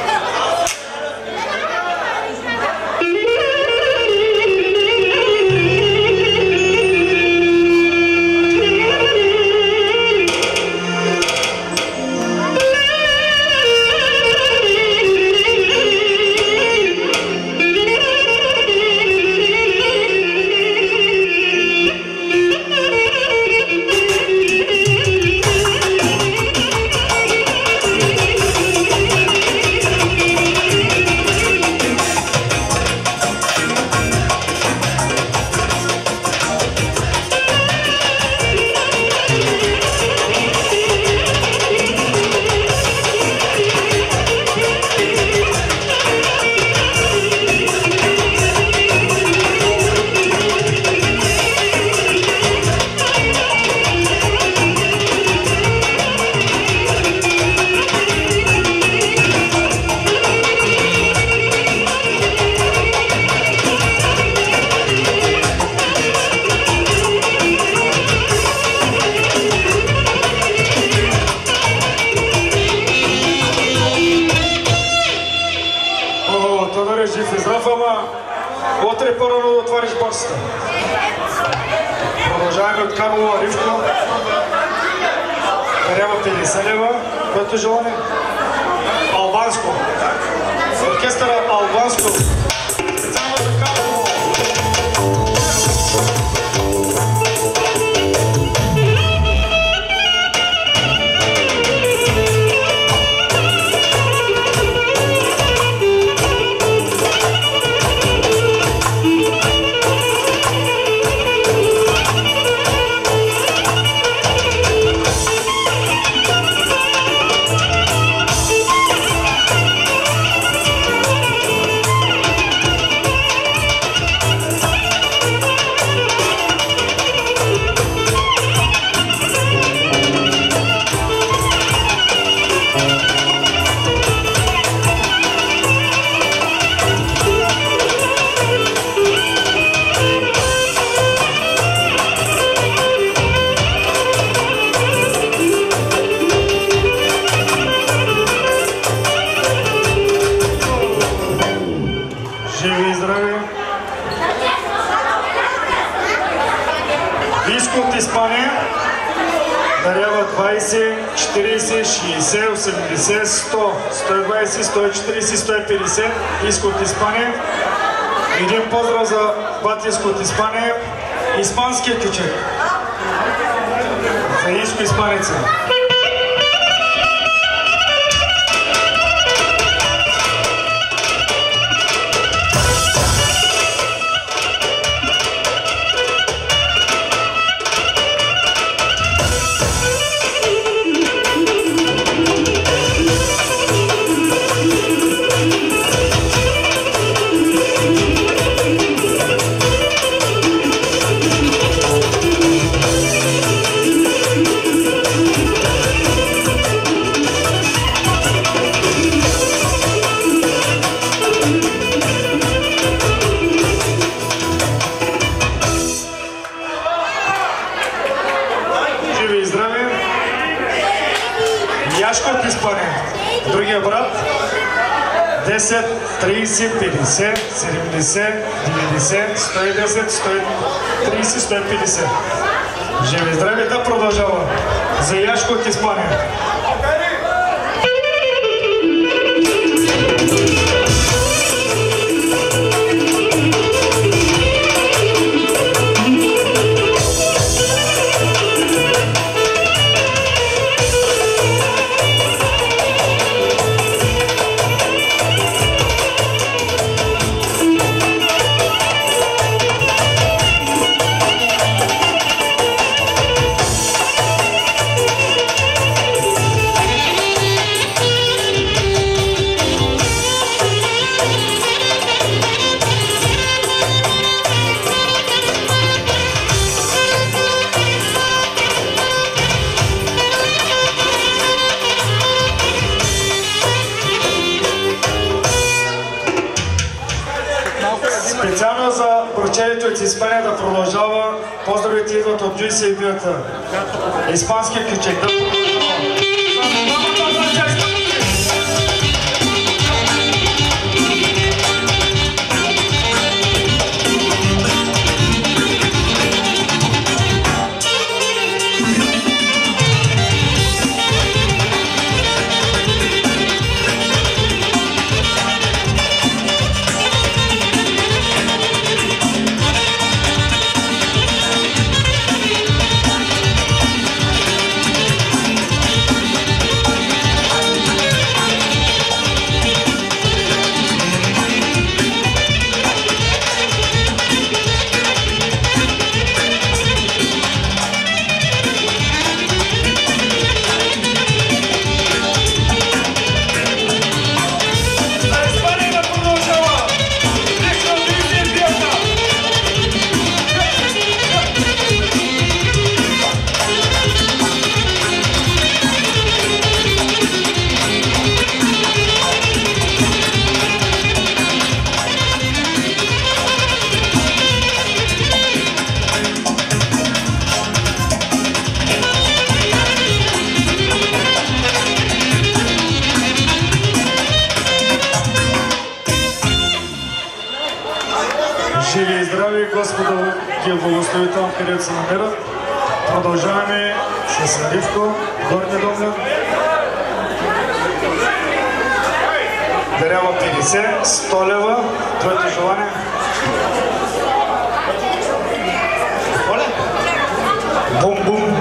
Утре по-рано да отвориш борсата. Продължаваме от Карлова Ривко. Дарява петдесет лева, което желание. Албанско. Оркестъра Албанско. Специално за Карлова. Живи и здрави! Виско от Испания дарява двайсет, четирийсет, шейсет, осемдесет, сто, сто и двайсет, сто и четирийсет, сто и петдесет. Виско от Испания. Един поздрав за батиско от Испания. Испанския кючек. За Иско Испаница. Яшко от Испания. Другия брат. десет, тридесет, петдесет, седемдесет, деветдесет, сто и десет, сто и тридесет, сто и петдесет. Живи здрави, да продължава. За Яшко от Испания. Специално за бручелите от Испания да продължава. Поздравите идват от Джуйси и Биота. Испанския кючек да продължава. Живи и здрави, Господа ги е благослови там, където се намират. Продължаваме с Ривко, Горни Домлян. Дарява петдесет, сто лева, твоето желание. Бум-бум.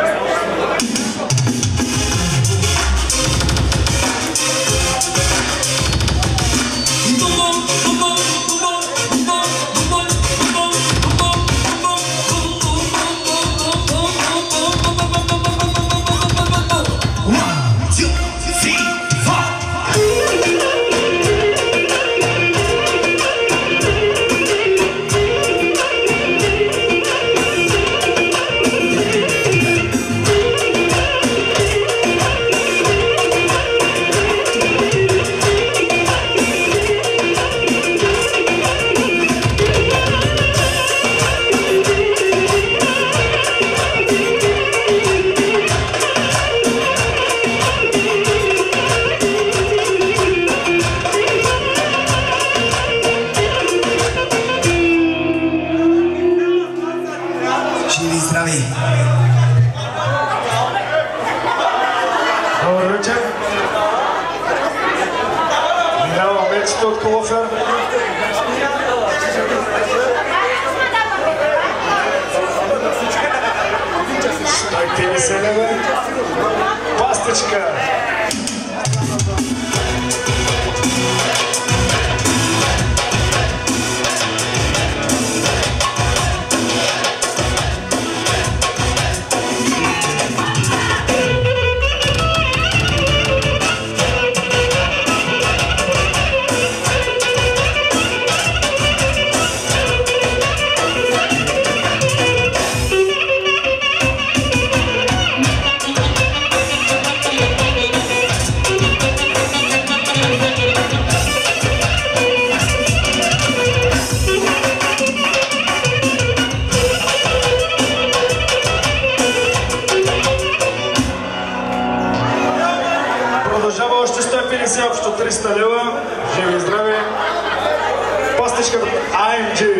от Колофер. сто и петдесет лева. Пастичка. Продължава още сто и петдесет, общо триста лева. Живи и здрави. Пастичката ай ем джи.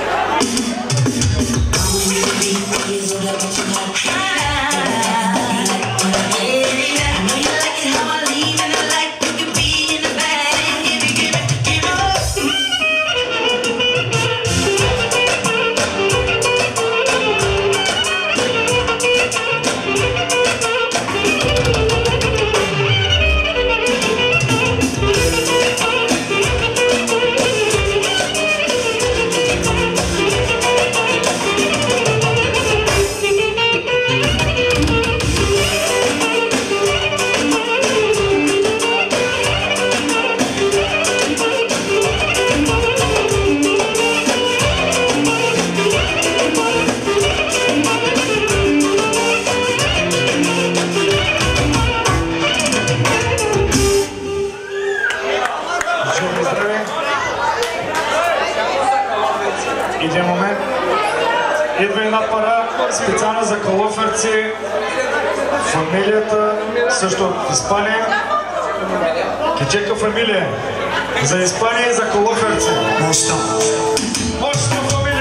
Един момент. Идва една пара специално за калоферци. Фамилията също от Испания. Кичека фамилия. За Испания и за калоферци. Мощно. Мощно фамилия.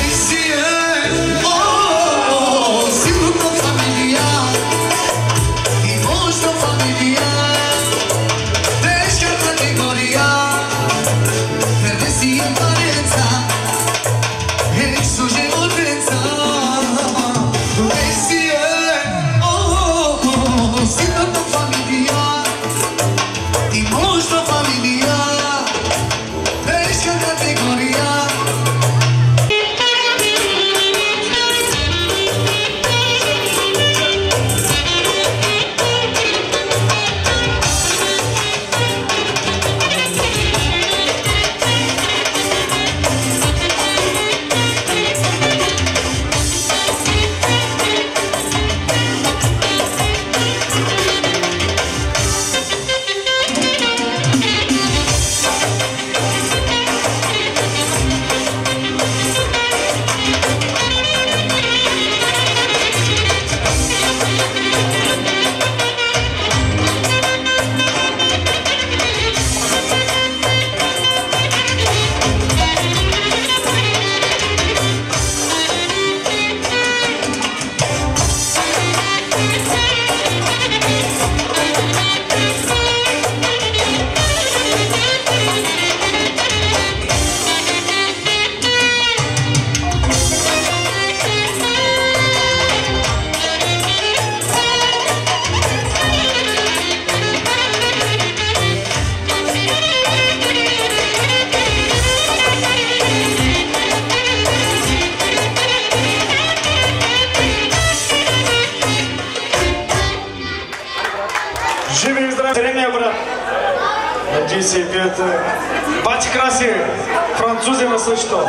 Живи и здрави! Средния брат! Надей се и пият. Бати краси! Французи на същото!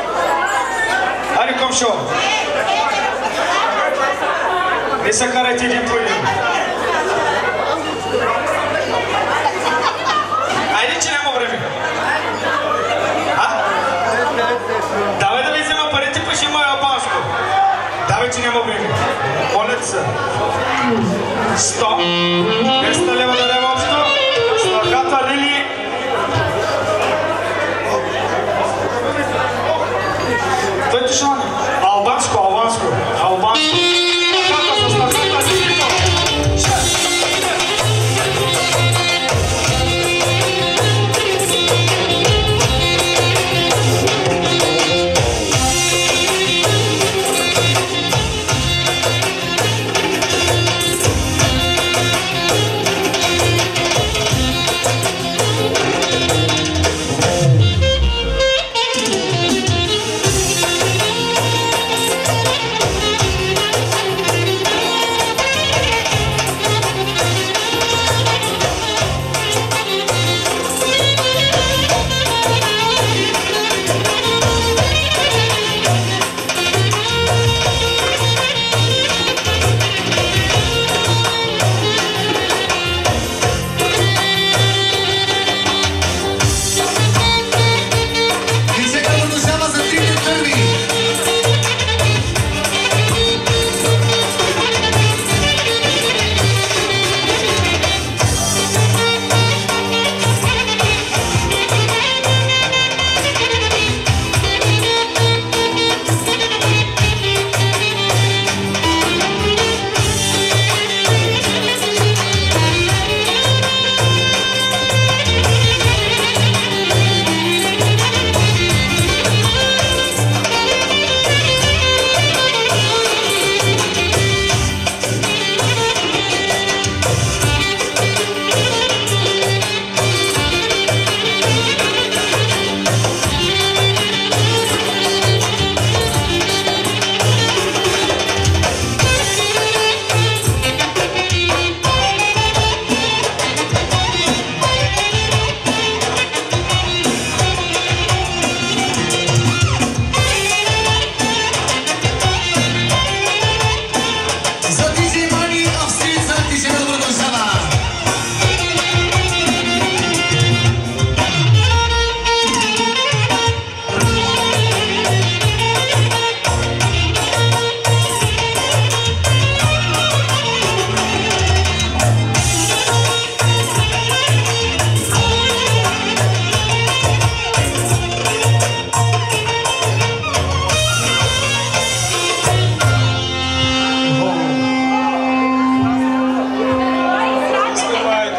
Ари комшо! Не се карайте един по един! Айде, че няма време! А? Давай да ви взема парите, пъши моя албанско! Давай, че няма време! Моля се! сто, двеста лева да лева общо, слагата Лили. Той ти шан? Албанско, албанско, албанско. Слагата с слагата Лили.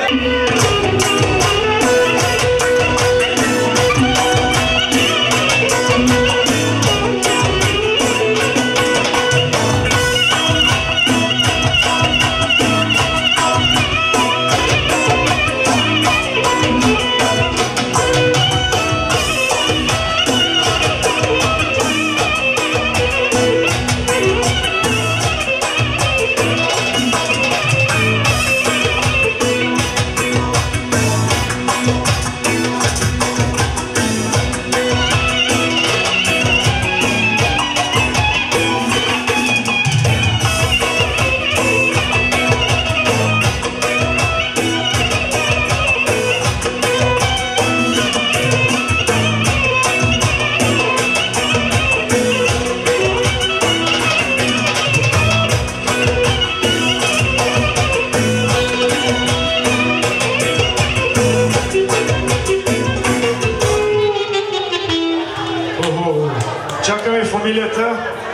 Чакаме фамилията.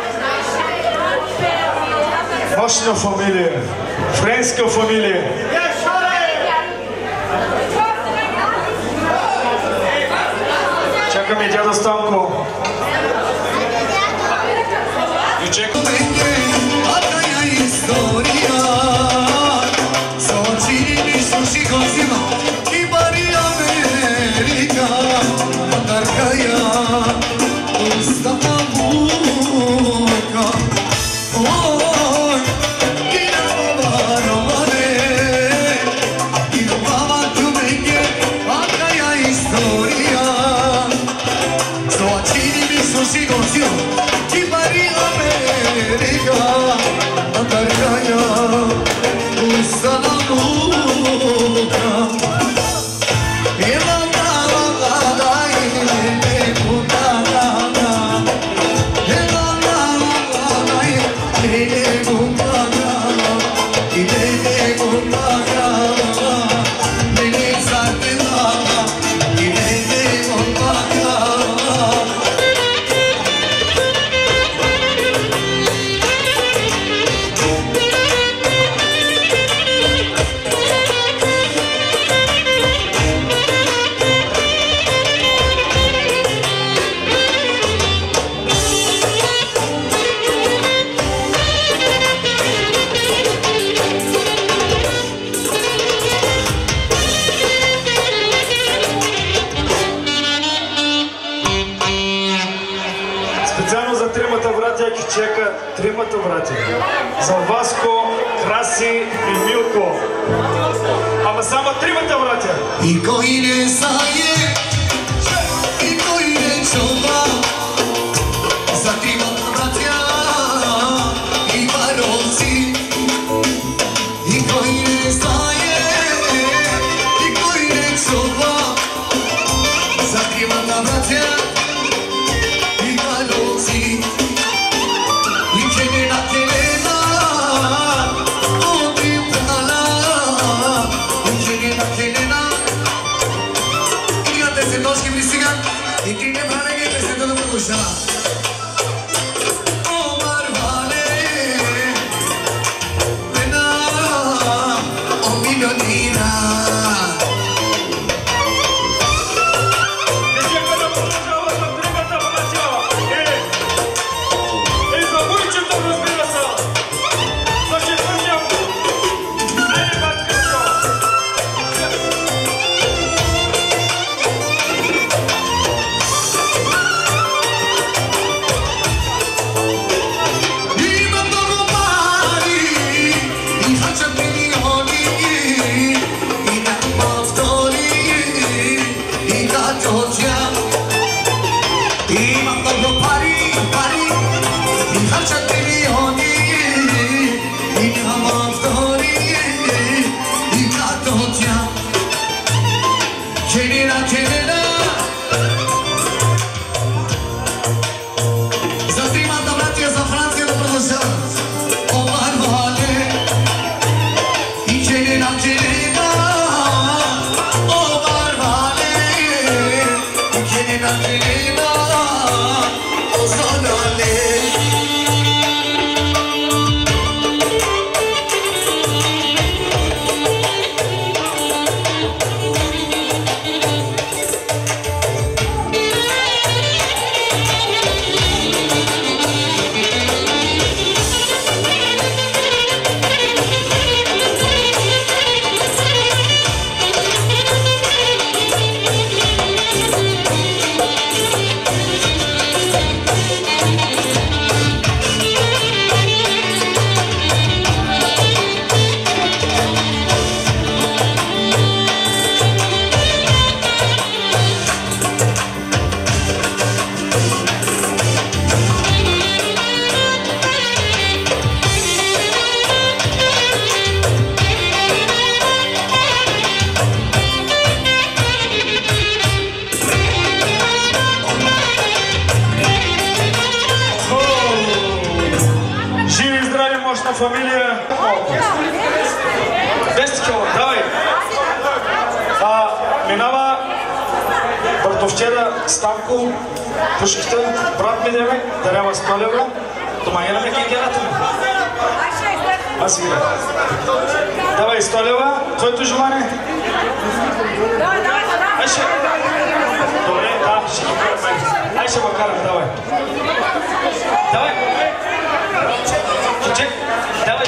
Мощна фамилия. Френска фамилия. Чакаме дядо Станко. И чакаме. Специално за тримата братя ги чека тримата братя. За Васко, Краси и Милко. Ама само тримата братя. И кой не знае, и кой не чува, за тримата братя и бароци. И кой не знае, и кой не чува, за тримата братя. вчера Станко, пушката, брат ми деме, дарява сто лева, томагираме кенгерата ми. Аз видя. Давай сто лева, твоето желание? Ай ще... Добре, да, ще ги карам. Ай ще го карам, давай. Давай. Чек, давай.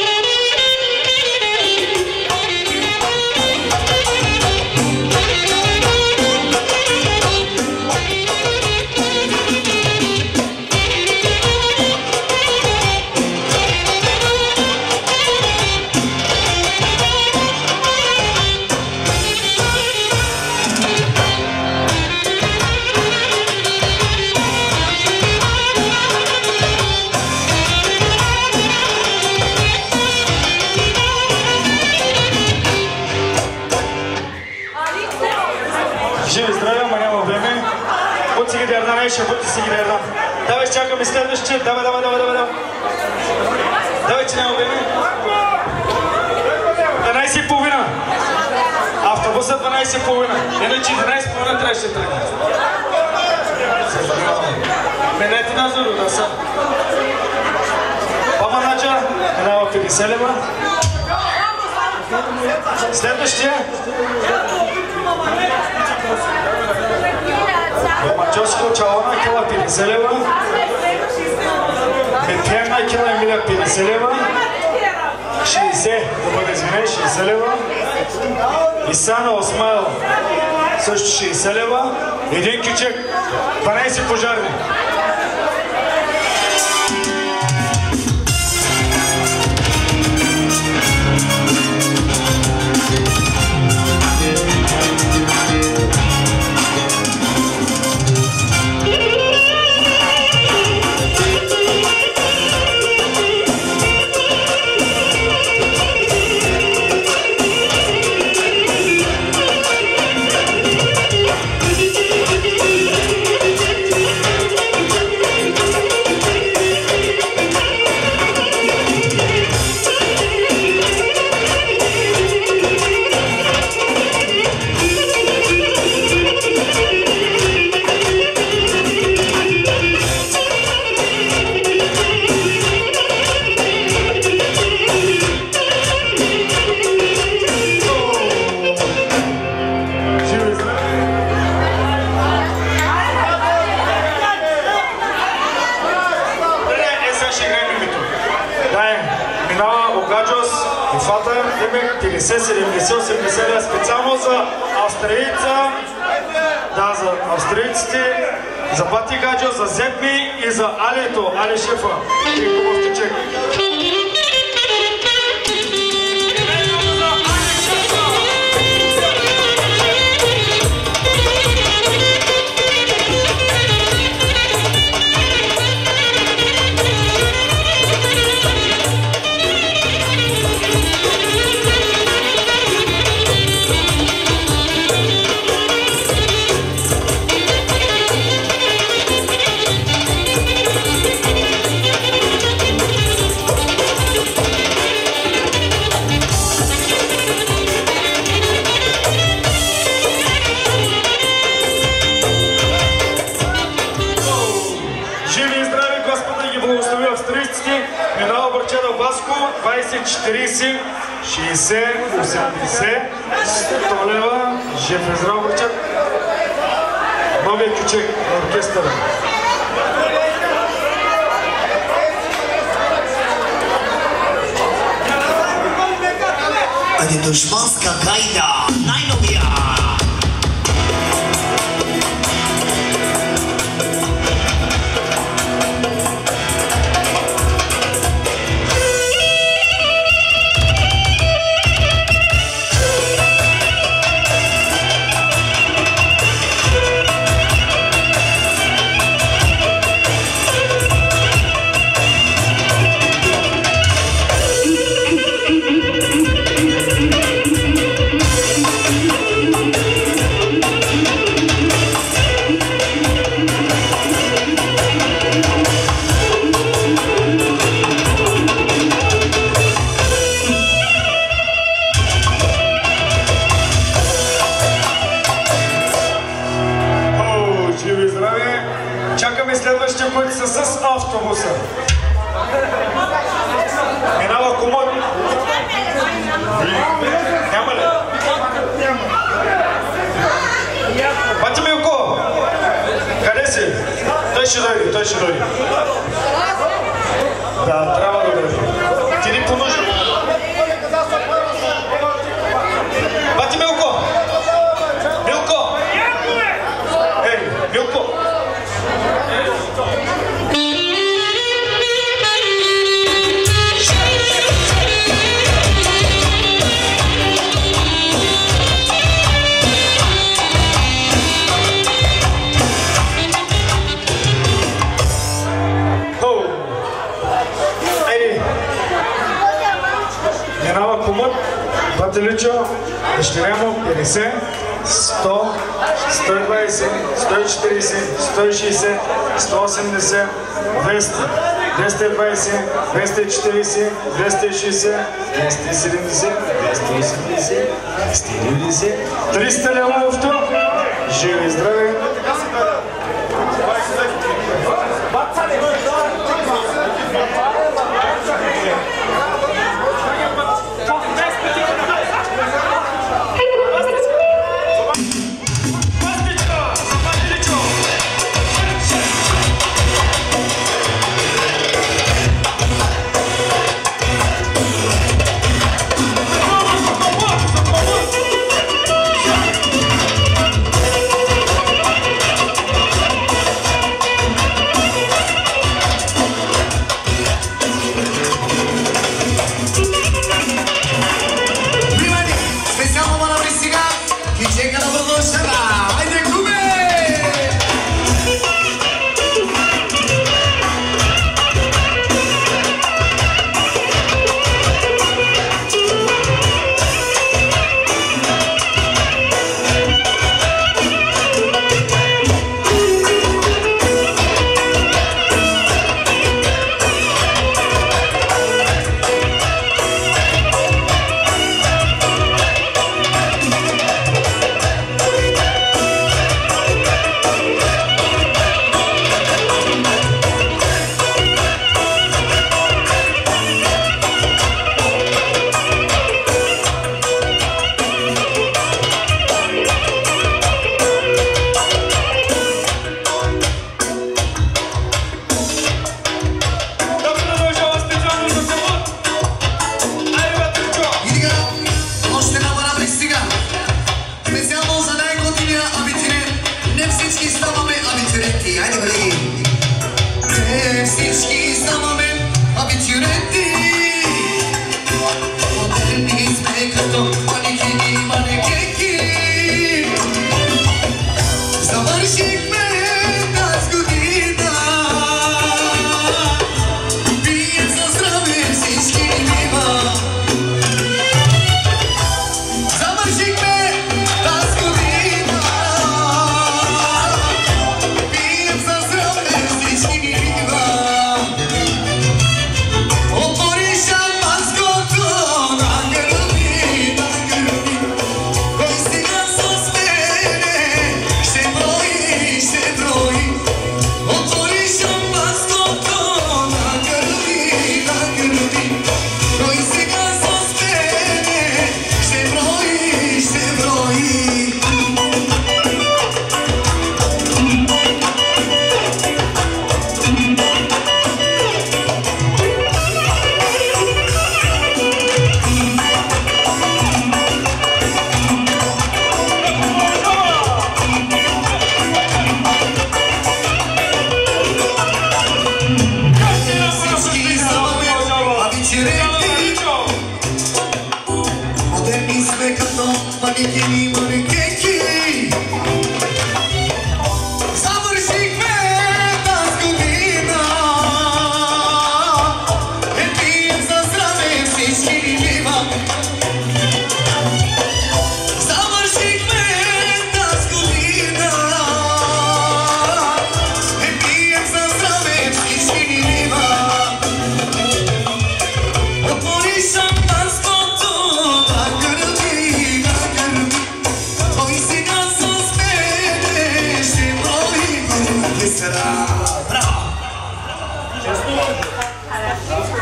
Живи, здраве, ама няма време. От сега Ердан, ай ще бъдете сега Ердан. Давай, чакаме следващия. Давай, давай, давай, давай. Давай, че няма време. дванайсет и половина. Автобусът дванайсет и половина. Иначе единайсет и половина трябваше да тръгне. Менете на Зору, да са. Паманаджа, минава петдесет лева. Следващия. Мачовско чалона кила петдесет лева. Метерна кила Емилия петдесет лева. шейсет, да бъде извинен, шейсет лева. Исана Осмайл също шейсет лева. Един кичек, дванайсет пожарни. седемдесет осемдесет специално за австрийца, да, за австрийците, за Бати Гаджо, за Зепми и за Алито, Али Шефа. И хубав тичек. двайсет, четирийсет, шейсет, осемдесет, сто лева, Жеф Израел Бърчак, новия кючек на оркестъра. Ани душманска гайда, най-новия! Thank you. които са с автобуса. Минава Комод. Няма ли? Бати Милко! Къде си? Той ще дойде, той ще дойде. Да, трябва да дойде. Ти ни понужи. Бати Милко! Милко! Ей, Милко! Минава Комод, Баталичо, дъщеря му петдесет, сто, сто и двадесет, сто и четиридесет, сто и шейсет, сто и осемдесет, двеста, двеста и двадесет, двеста и четиридесет, двеста и шейсет, двеста и седемдесет, двеста и осемдесет, двеста и деветдесет, триста лева авто. Живи и здрави!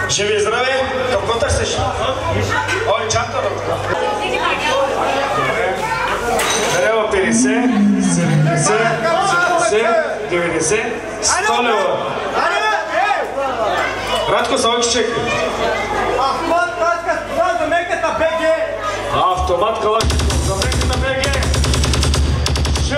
Живи и здраве! Какво търсиш? Ой, чанта да така. Дарева петдесет, седемдесет, осемдесет, деветдесет, сто лева. Радко салки чеки. Автомат калашка за меката БГ. Автомат калашка за меката БГ. Ш.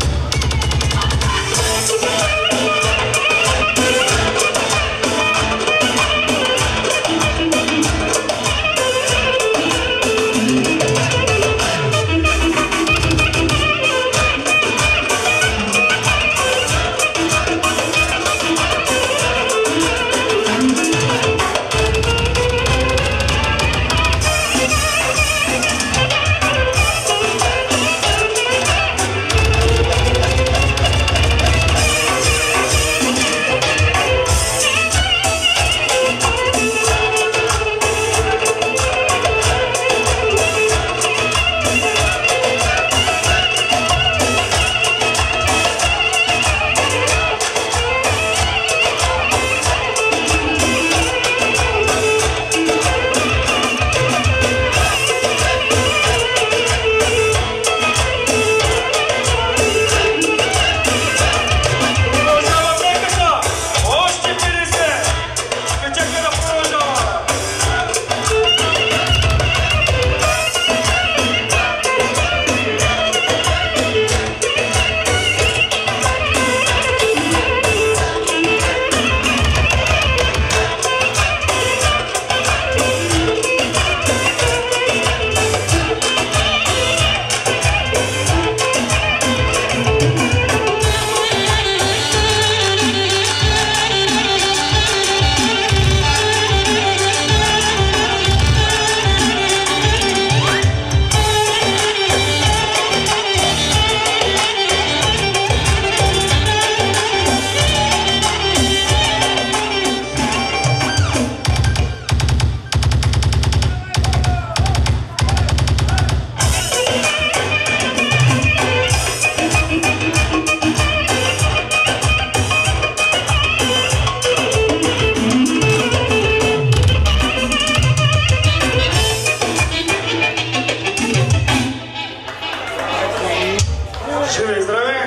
Живи и здраве!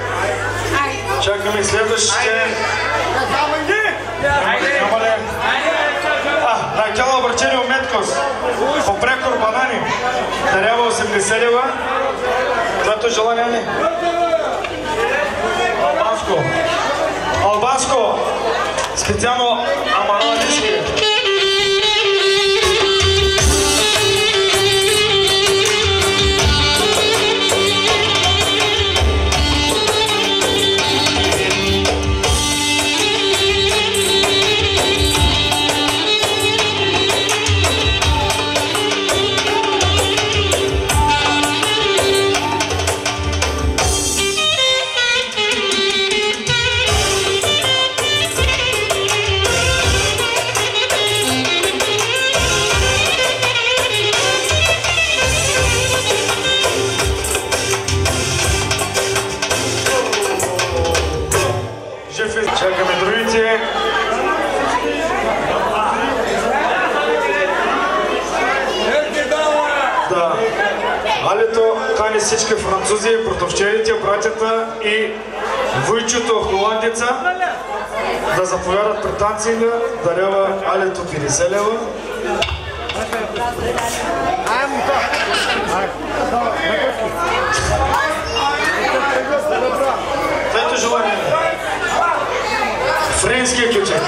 Чакаме следващите... Няма ли? А, на Кела Бърчелио Меткос. По прекор банани. Дарява осемдесет лева. Твоето желание ли? Албанско. Албанско. Специално Амарала Лиски. Чакаме другите. Да. Алито кани всички французи, братовчерите, братята и войчето холандеца да заповядат пред танцинга, дарява Алито петдесет лева. Твоето желание. Френския ключек.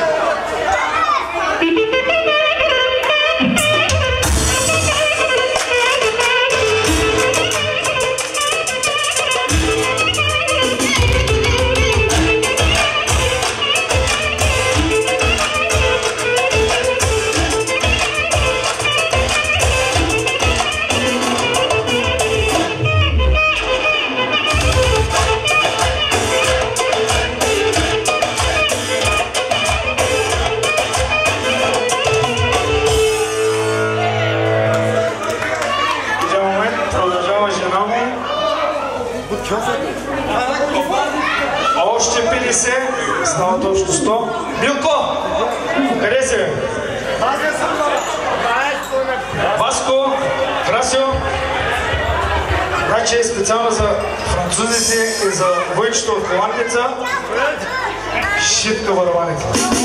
Още петдесет, стават общо сто. Милко, къде си? Васко, Красио. Значи специално за французите и за войчето от холандеца. Шитка върваница.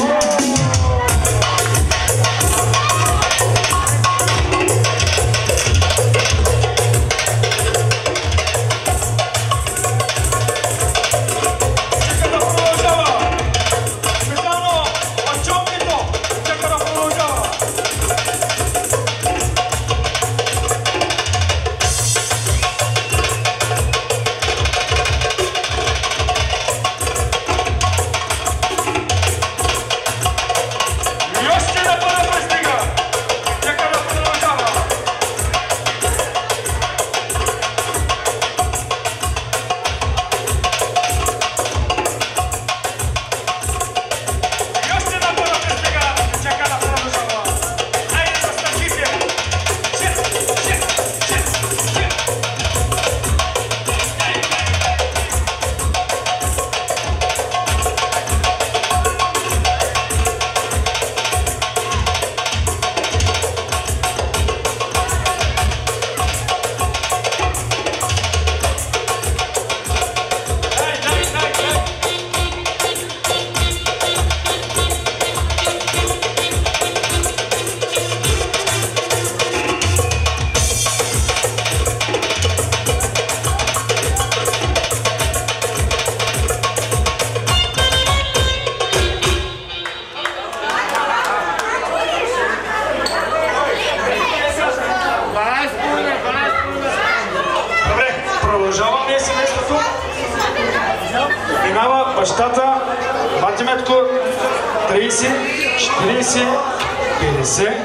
Бащата, Батиметко, трийсет, четирийсет, петдесет.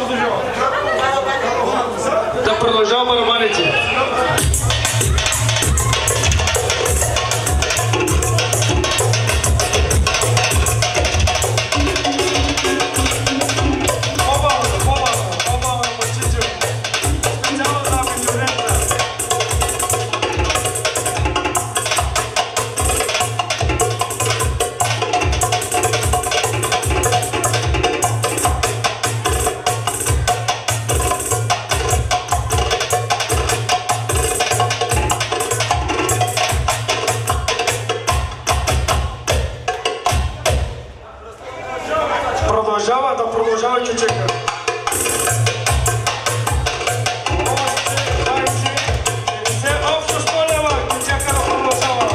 Да продължава барабаните. Продължава да продължава чучека. Общо сто лева, чучека да продължава.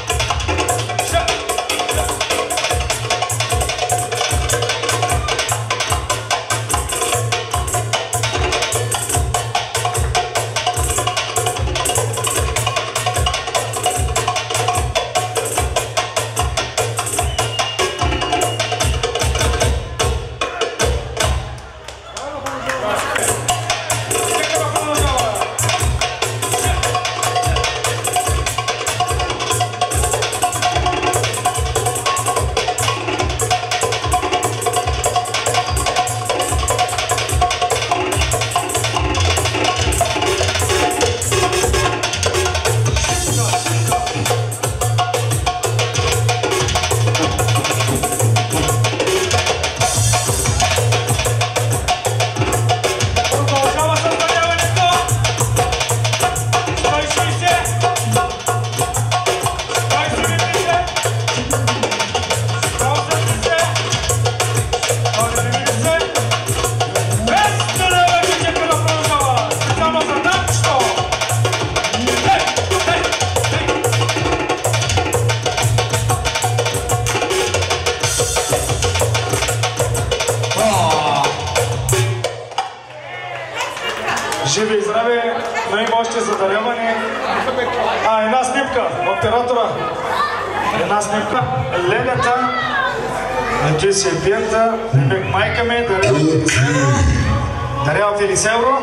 Живи и здраве, но има още задаряване. А, една снимка, оператора. Една снимка. Лелята, на си е пиента, любек майка ми, дарява петдесет евро. Дарява петдесет евро.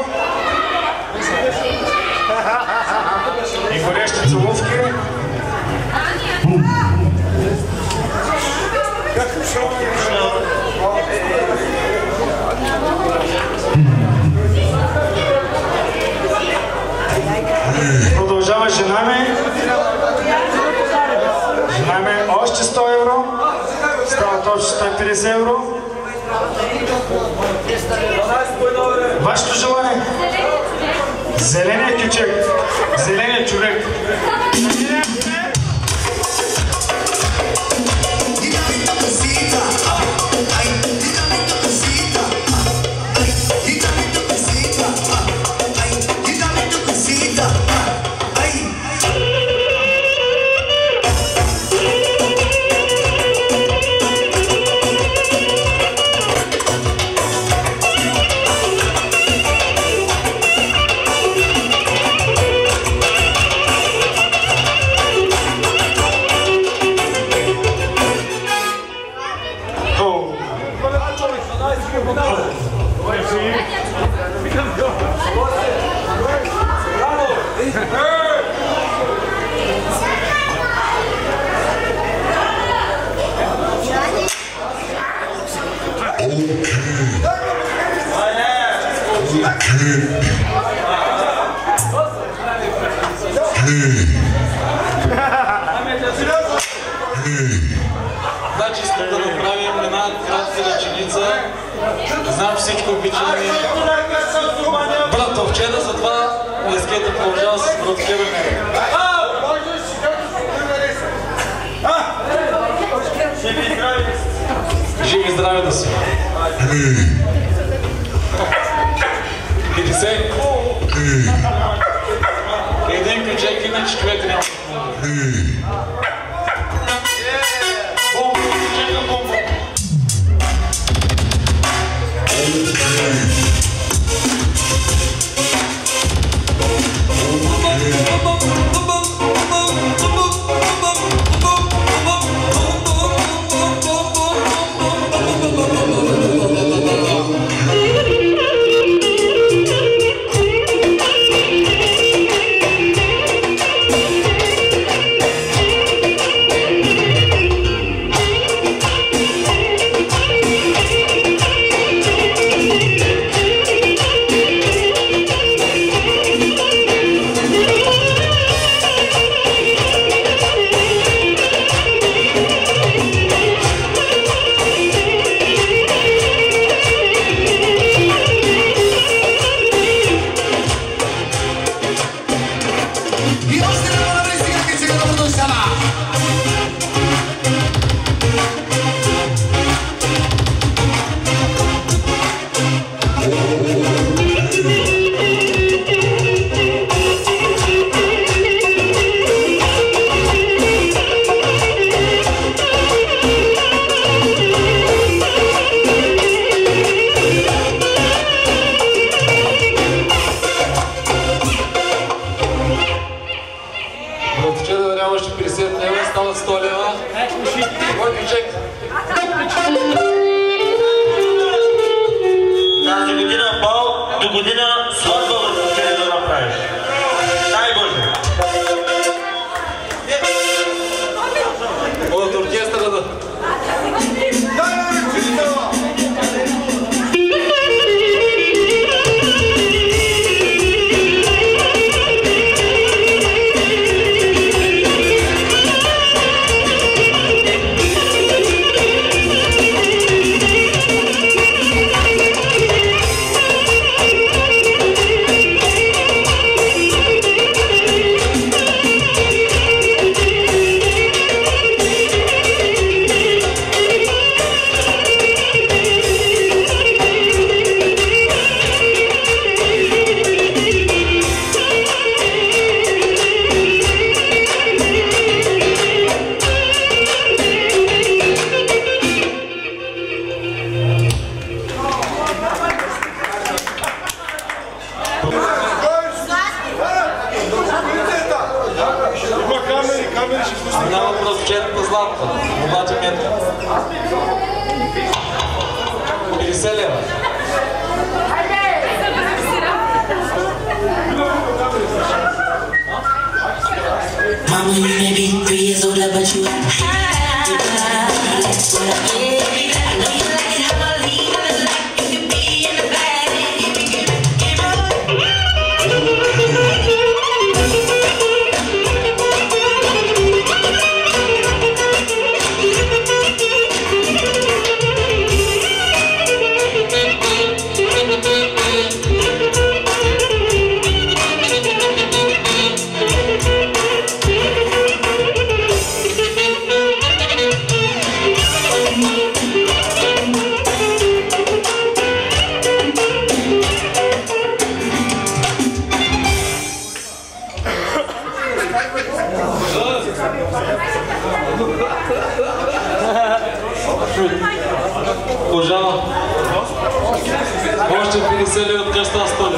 И горещи целувки. Продължава жена ми. Жена ми още сто евро. Става точно сто и петдесет евро. Вашето желание? Зеления кючек, зеления човек. Значи искам да направим една кратка реченица. Знам всичко обичаме братовчета, затова днеската продължава с братовчета. Живи и здрави да си! петдесет. Един ключек, иначе човек няма. Бомбо, ключека, бомбо. Божана, още петдесет ли от къща столи?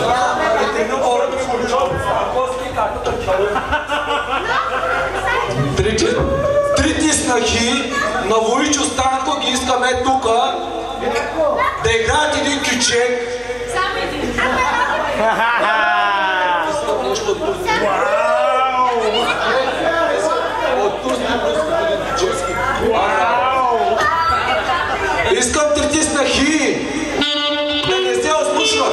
Трите, трите снахи на Войчо Станко ги искаме тука да играят един кючек. Искам трите снахи да не се ослушват.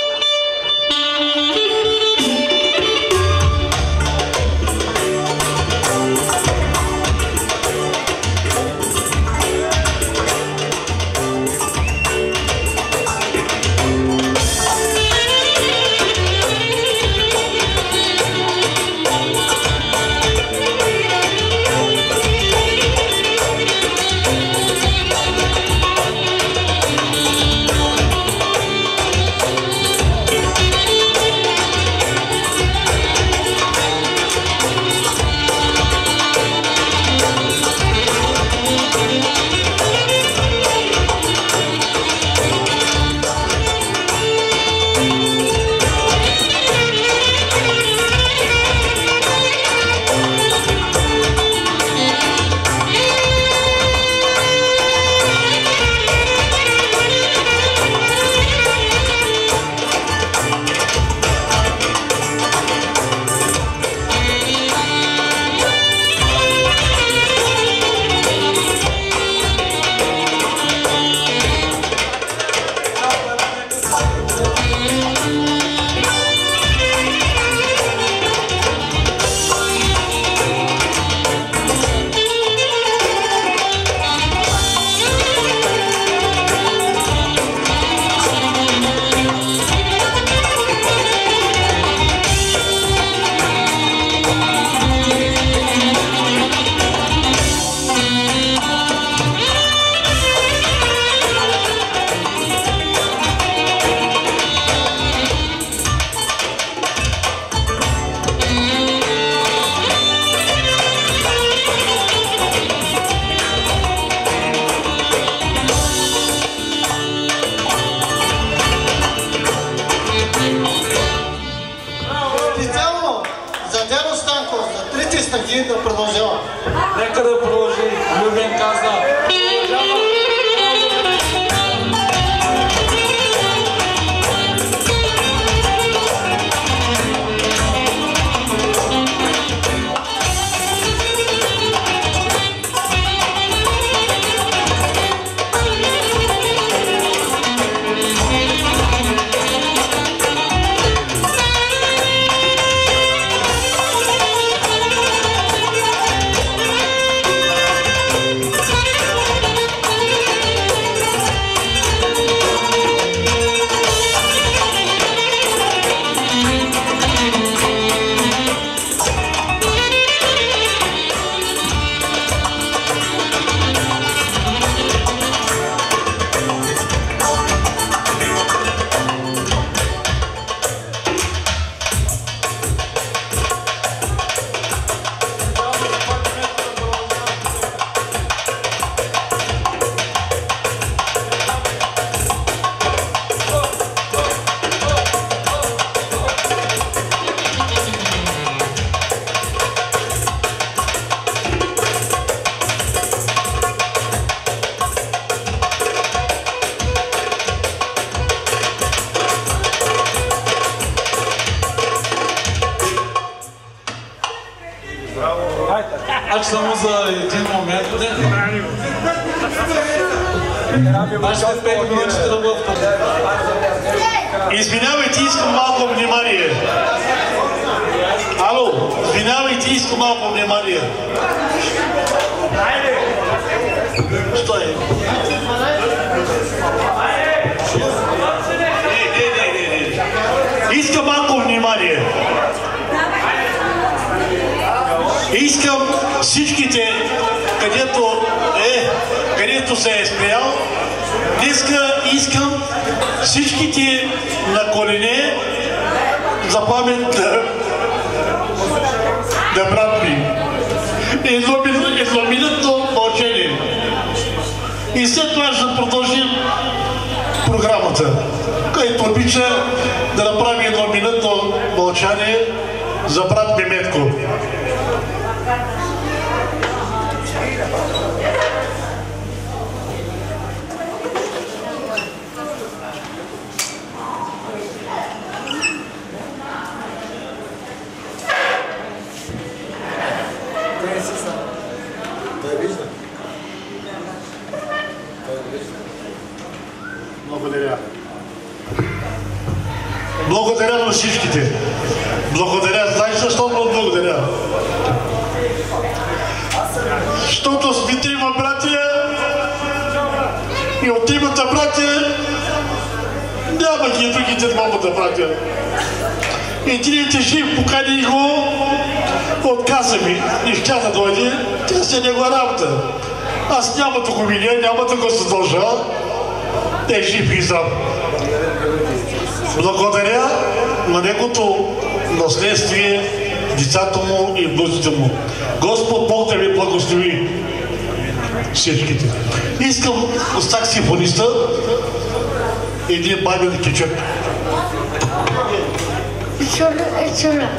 Да продължава. Нека да продължи. Любен каза. Аз само за един момент. Аз ще пет минути ще да бъдат. Извинявайте, искам малко внимание. Ало, извинявайте, искам малко внимание. Стой. Не, не, не, не, не. Искам малко внимание. Искам всичките, където е, където се е спрял, днеска искам всичките на колене за памет да, на брат ми. Едноминутно мълчание. И след това ще продължим програмата, който обича да направи едноминутно мълчание за брат Меметко. Благодаря. Благодаря на всичките. Благодаря. Знаеш защо му благодаря? Защото сме трима братия и от тримата братия няма ги другите двамата братия. И трите жив покани го, отказа ми, не ще да дойде, тя се негова работа. Аз няма да го видя, няма да го задължа, е жив и здрав. Благодаря на негото наследствие, децата му и внуците му. Господ Бог да ви благослови всичките. Искам остак симфониста един бабен кичък. Чура, чура.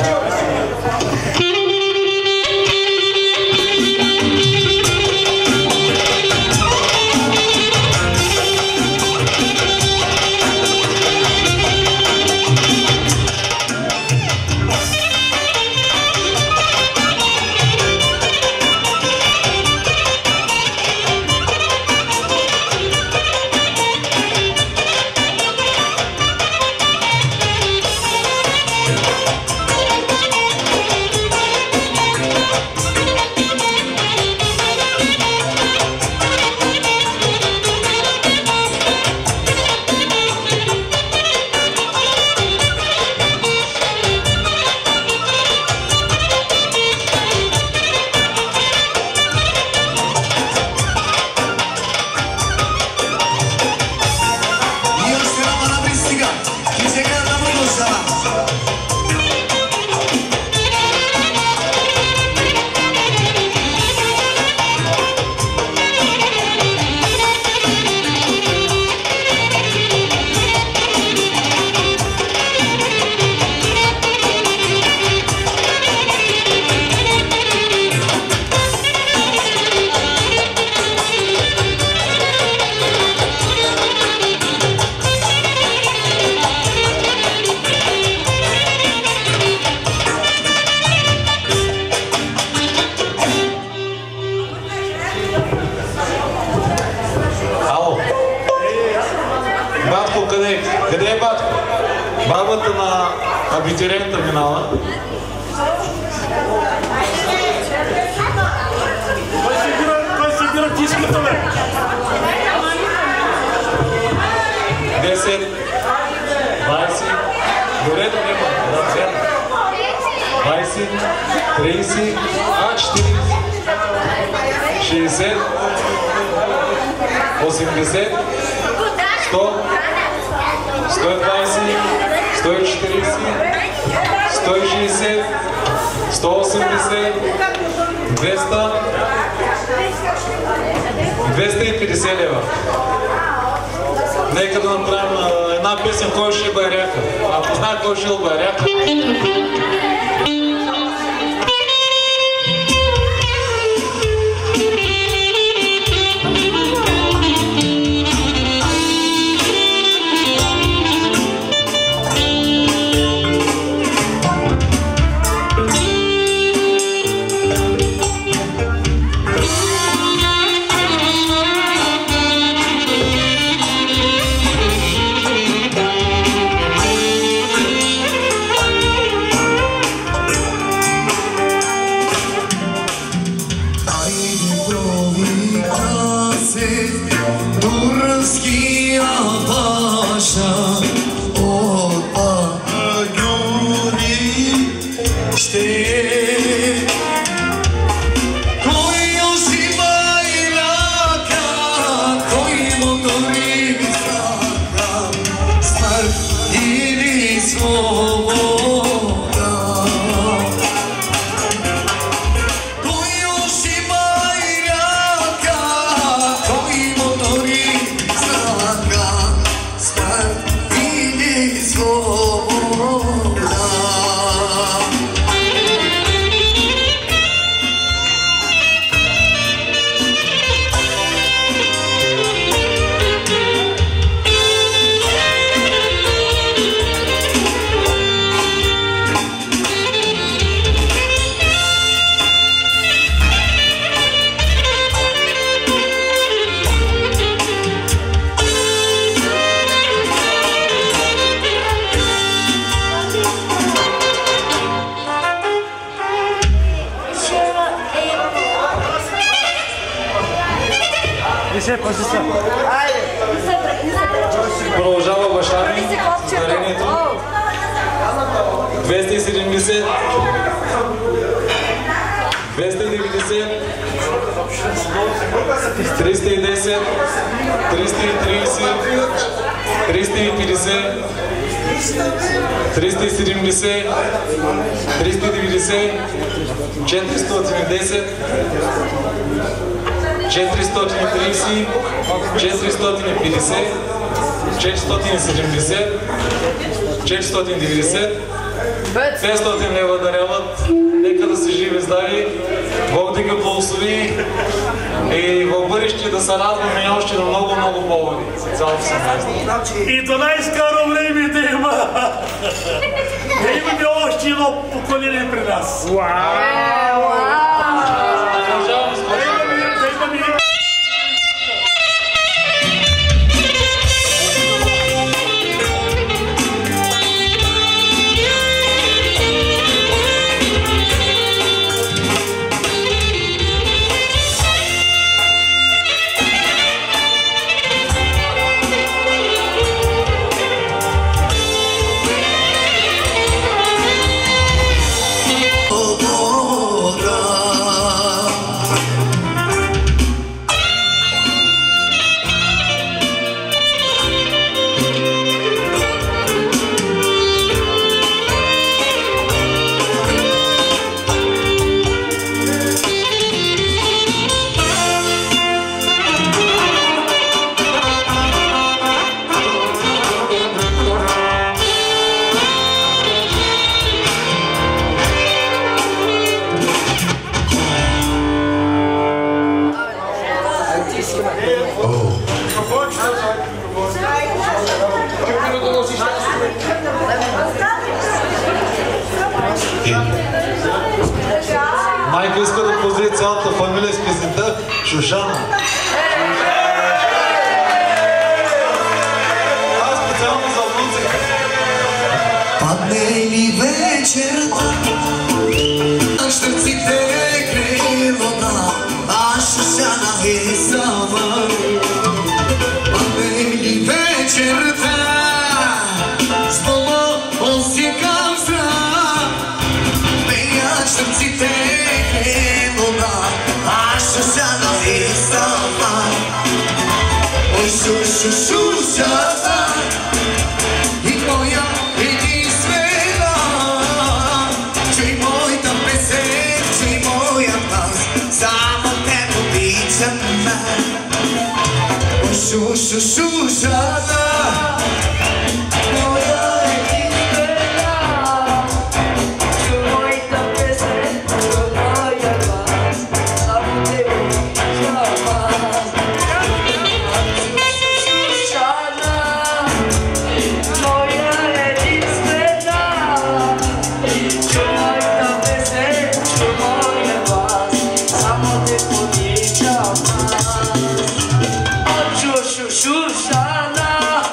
Абитуриента минава. Кой си бира тиската, бе? десет, двайсет, добре да няма, да взема. двайсет, трийсет, а четирийсет, шейсет, осемдесет, сто, сто и двайсет, сто и четирийсет, сто и шейсет, сто и осемдесет, двеста, двеста и петдесет лева. Нека да направим една песен, кой ще е Байряка. А познах кой ще е Байряка. Паше, паше се. Продължава баща ми, дарението. двеста и седемдесет, двеста и деветдесет, триста и десет, триста и тридесет, триста и петдесет, триста и седемдесет, триста и деветдесет, четиристотин и десет, четиристотин и тридесет, четиристотин и петдесет, четиристотин и седемдесет, четиристотин и деветдесет, петстотин лева даряват. Нека да се живи здрави, Бог да ги благослови и в бъдеще да се радваме още на много, много поводи. Цялото семейство. И до най-скоро време да има. Да имаме още едно поколение при нас. Майка иска да поздрави цялата фамилия с песента Шушана. Аз специално за внуци. Падне ли вечерта, на щърците край вода, а Шушана е сама. Падне ли вечерта, с дома осикам срам, пеят щърците край вода, а Шушана е сама. Ой, шу, шу, Шушана, и моя единствена, чуй моята песен, чуй моя глас, само те обичам мен. Ой, шу, шу, Шушана, моя единствена, чуй моята песен, чуй моя глас, само те обичам мен. Шушана,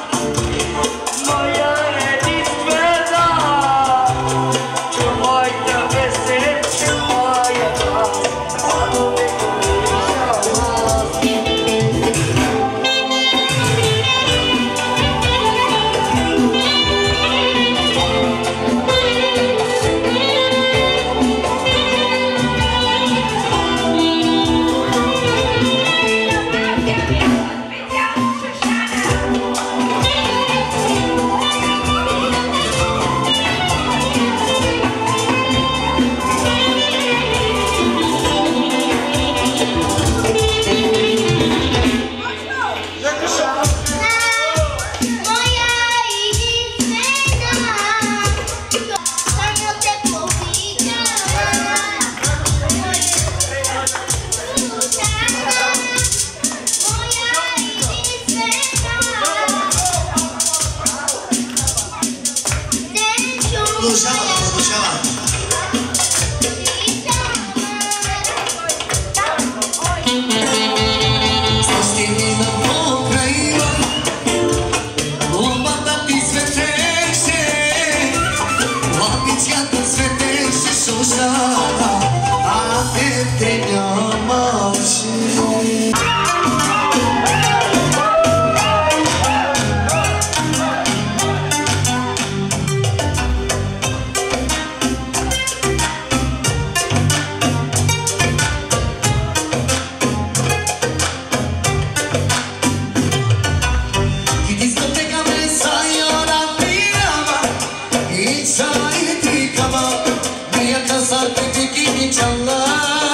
bikini çalla.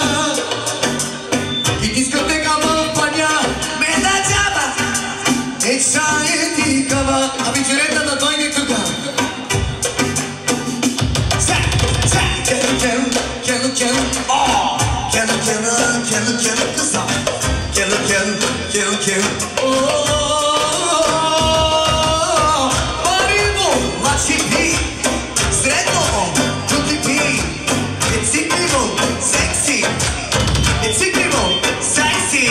И дискотека в паня ме да джаба. Е чае ти кава, а вечерята да дойде тука. Кена, кена, кена, кена, о! Кена, кена, кена, кена, къса. Кена, кена, кена, кена, о! Барибо, мачи пи, средно, тути пи. It's incredible, sexy. It's incredible, sexy.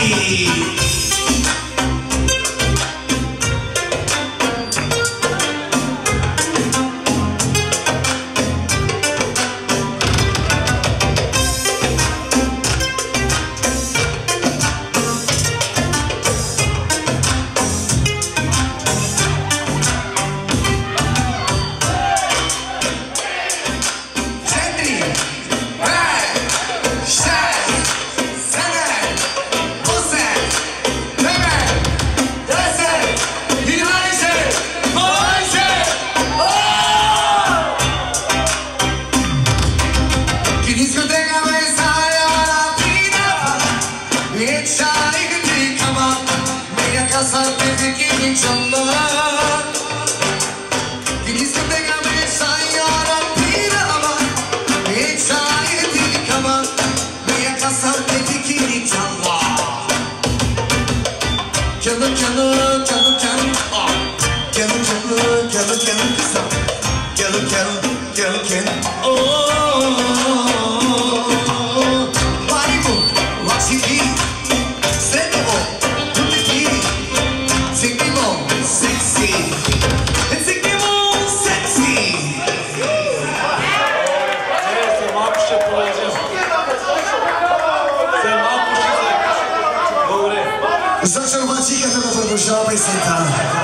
За чорбачиката да продължава песента.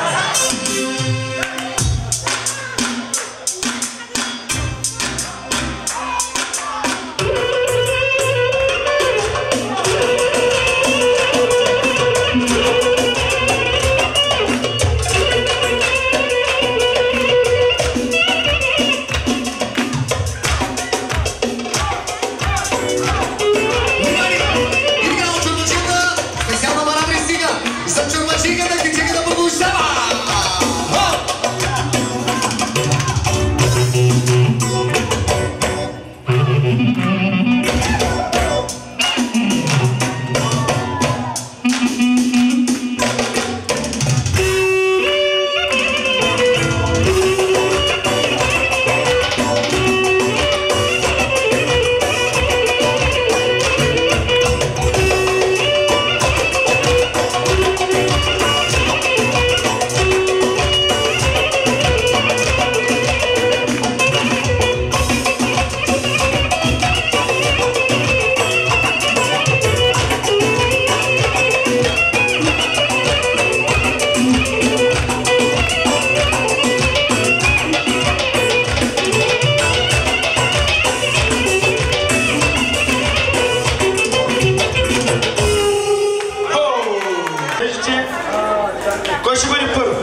Кой ще бъде първо?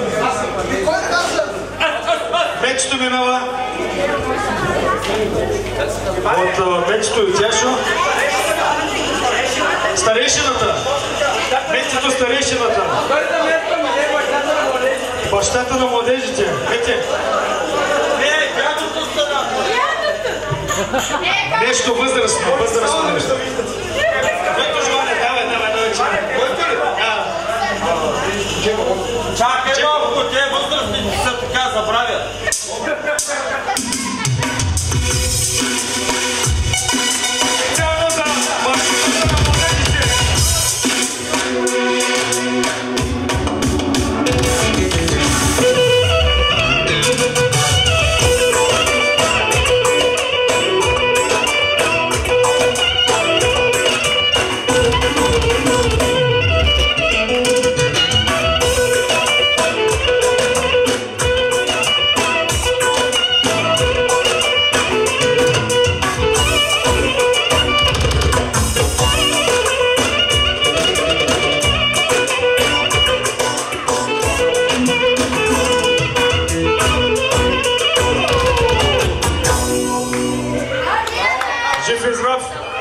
Мечето минава от Мечето и Тяшо. Старейшината. Мечето старейшината. Бащата на младежите. Мете. Нещо възрастно. Възрастно нещо. Което желание? Давай, давай, давай. Чакай малко, те възрастните са така забравят.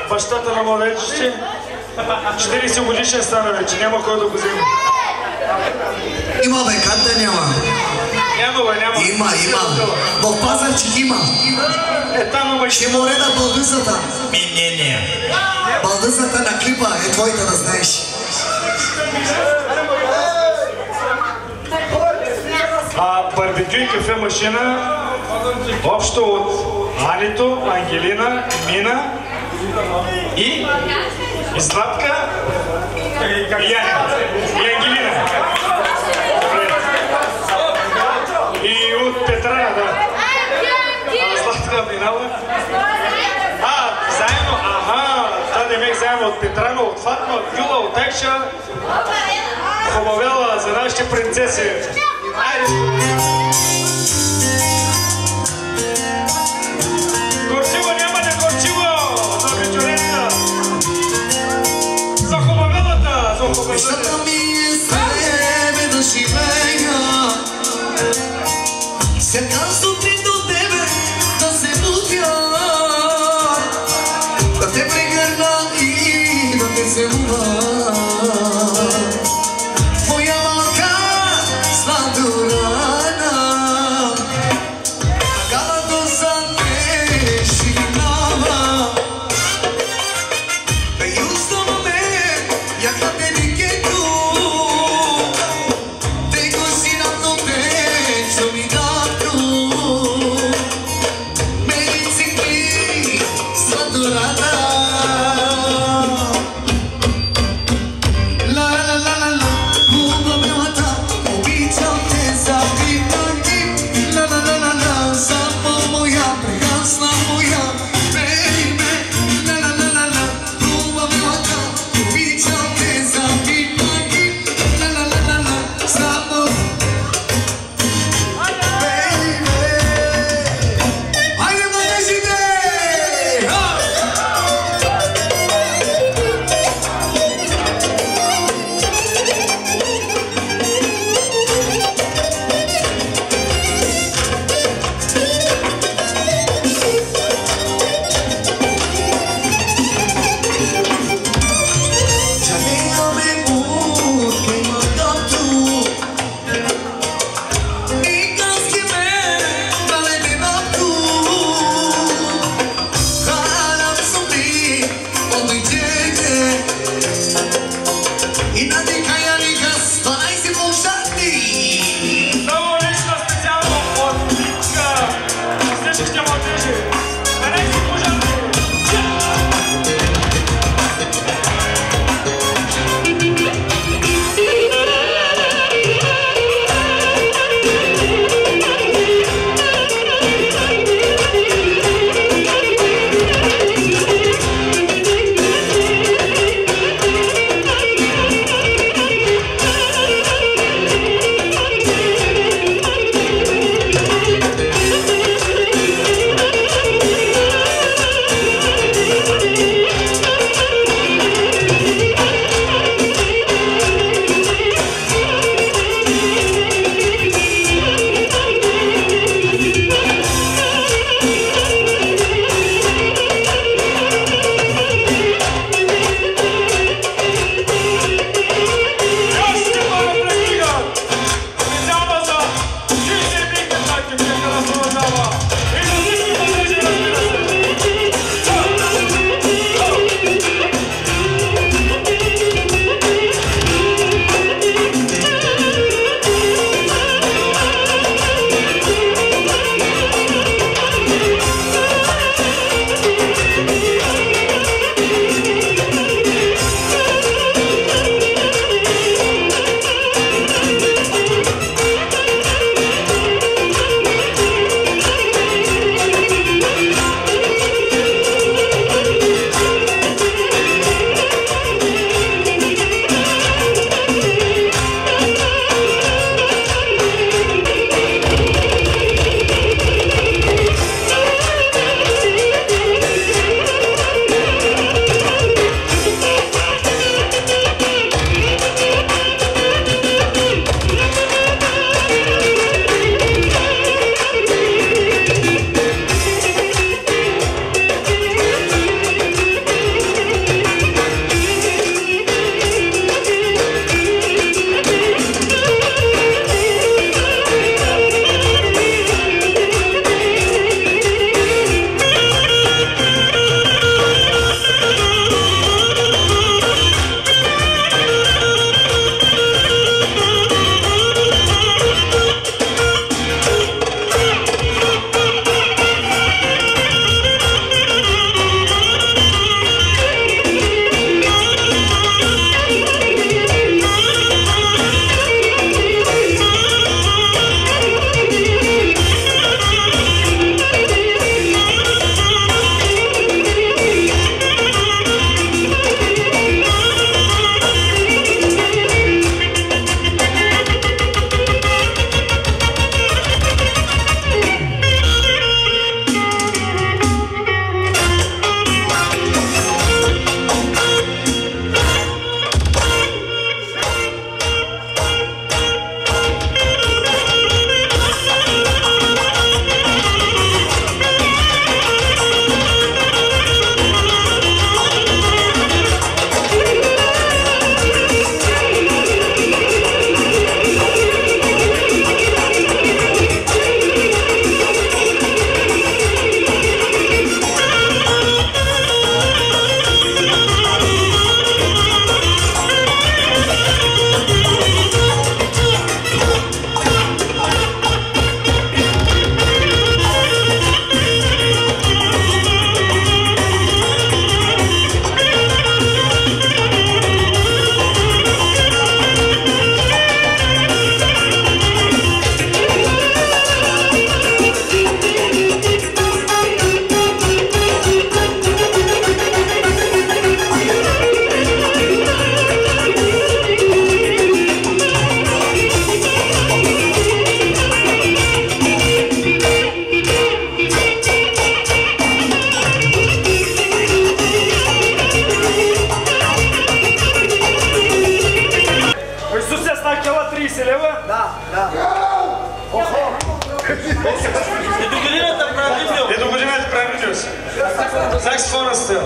бащата на младежите. четирийсет годишен стана вече, няма кой да го вземе. Има бе, как да няма? Няма бе, няма. Има, има. В Пазарчик има. Е, там има ще му реда балдъсата. Ми, не, не. Балдъсата на клипа е твоята, да знаеш. А барбекю и кафе машина общо от Анито, Ангелина, Мина и, и Златка и Яня. И Ангелина. И от Петрана, да. А Златка минава. А, заедно, аха, та не мех заедно от Петрана, от Фатма, от Гюла, от Екша. Хубавела за нашите принцеси. Айде! Горчиво няма ли горчиво? За вечерята! За хубавелата! За хубавелата! Мечтата ми е с тебе да живея. Всяка сутрин до тебе да се будя. Да те прегърна и да те целува.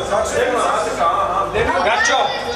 Гачо!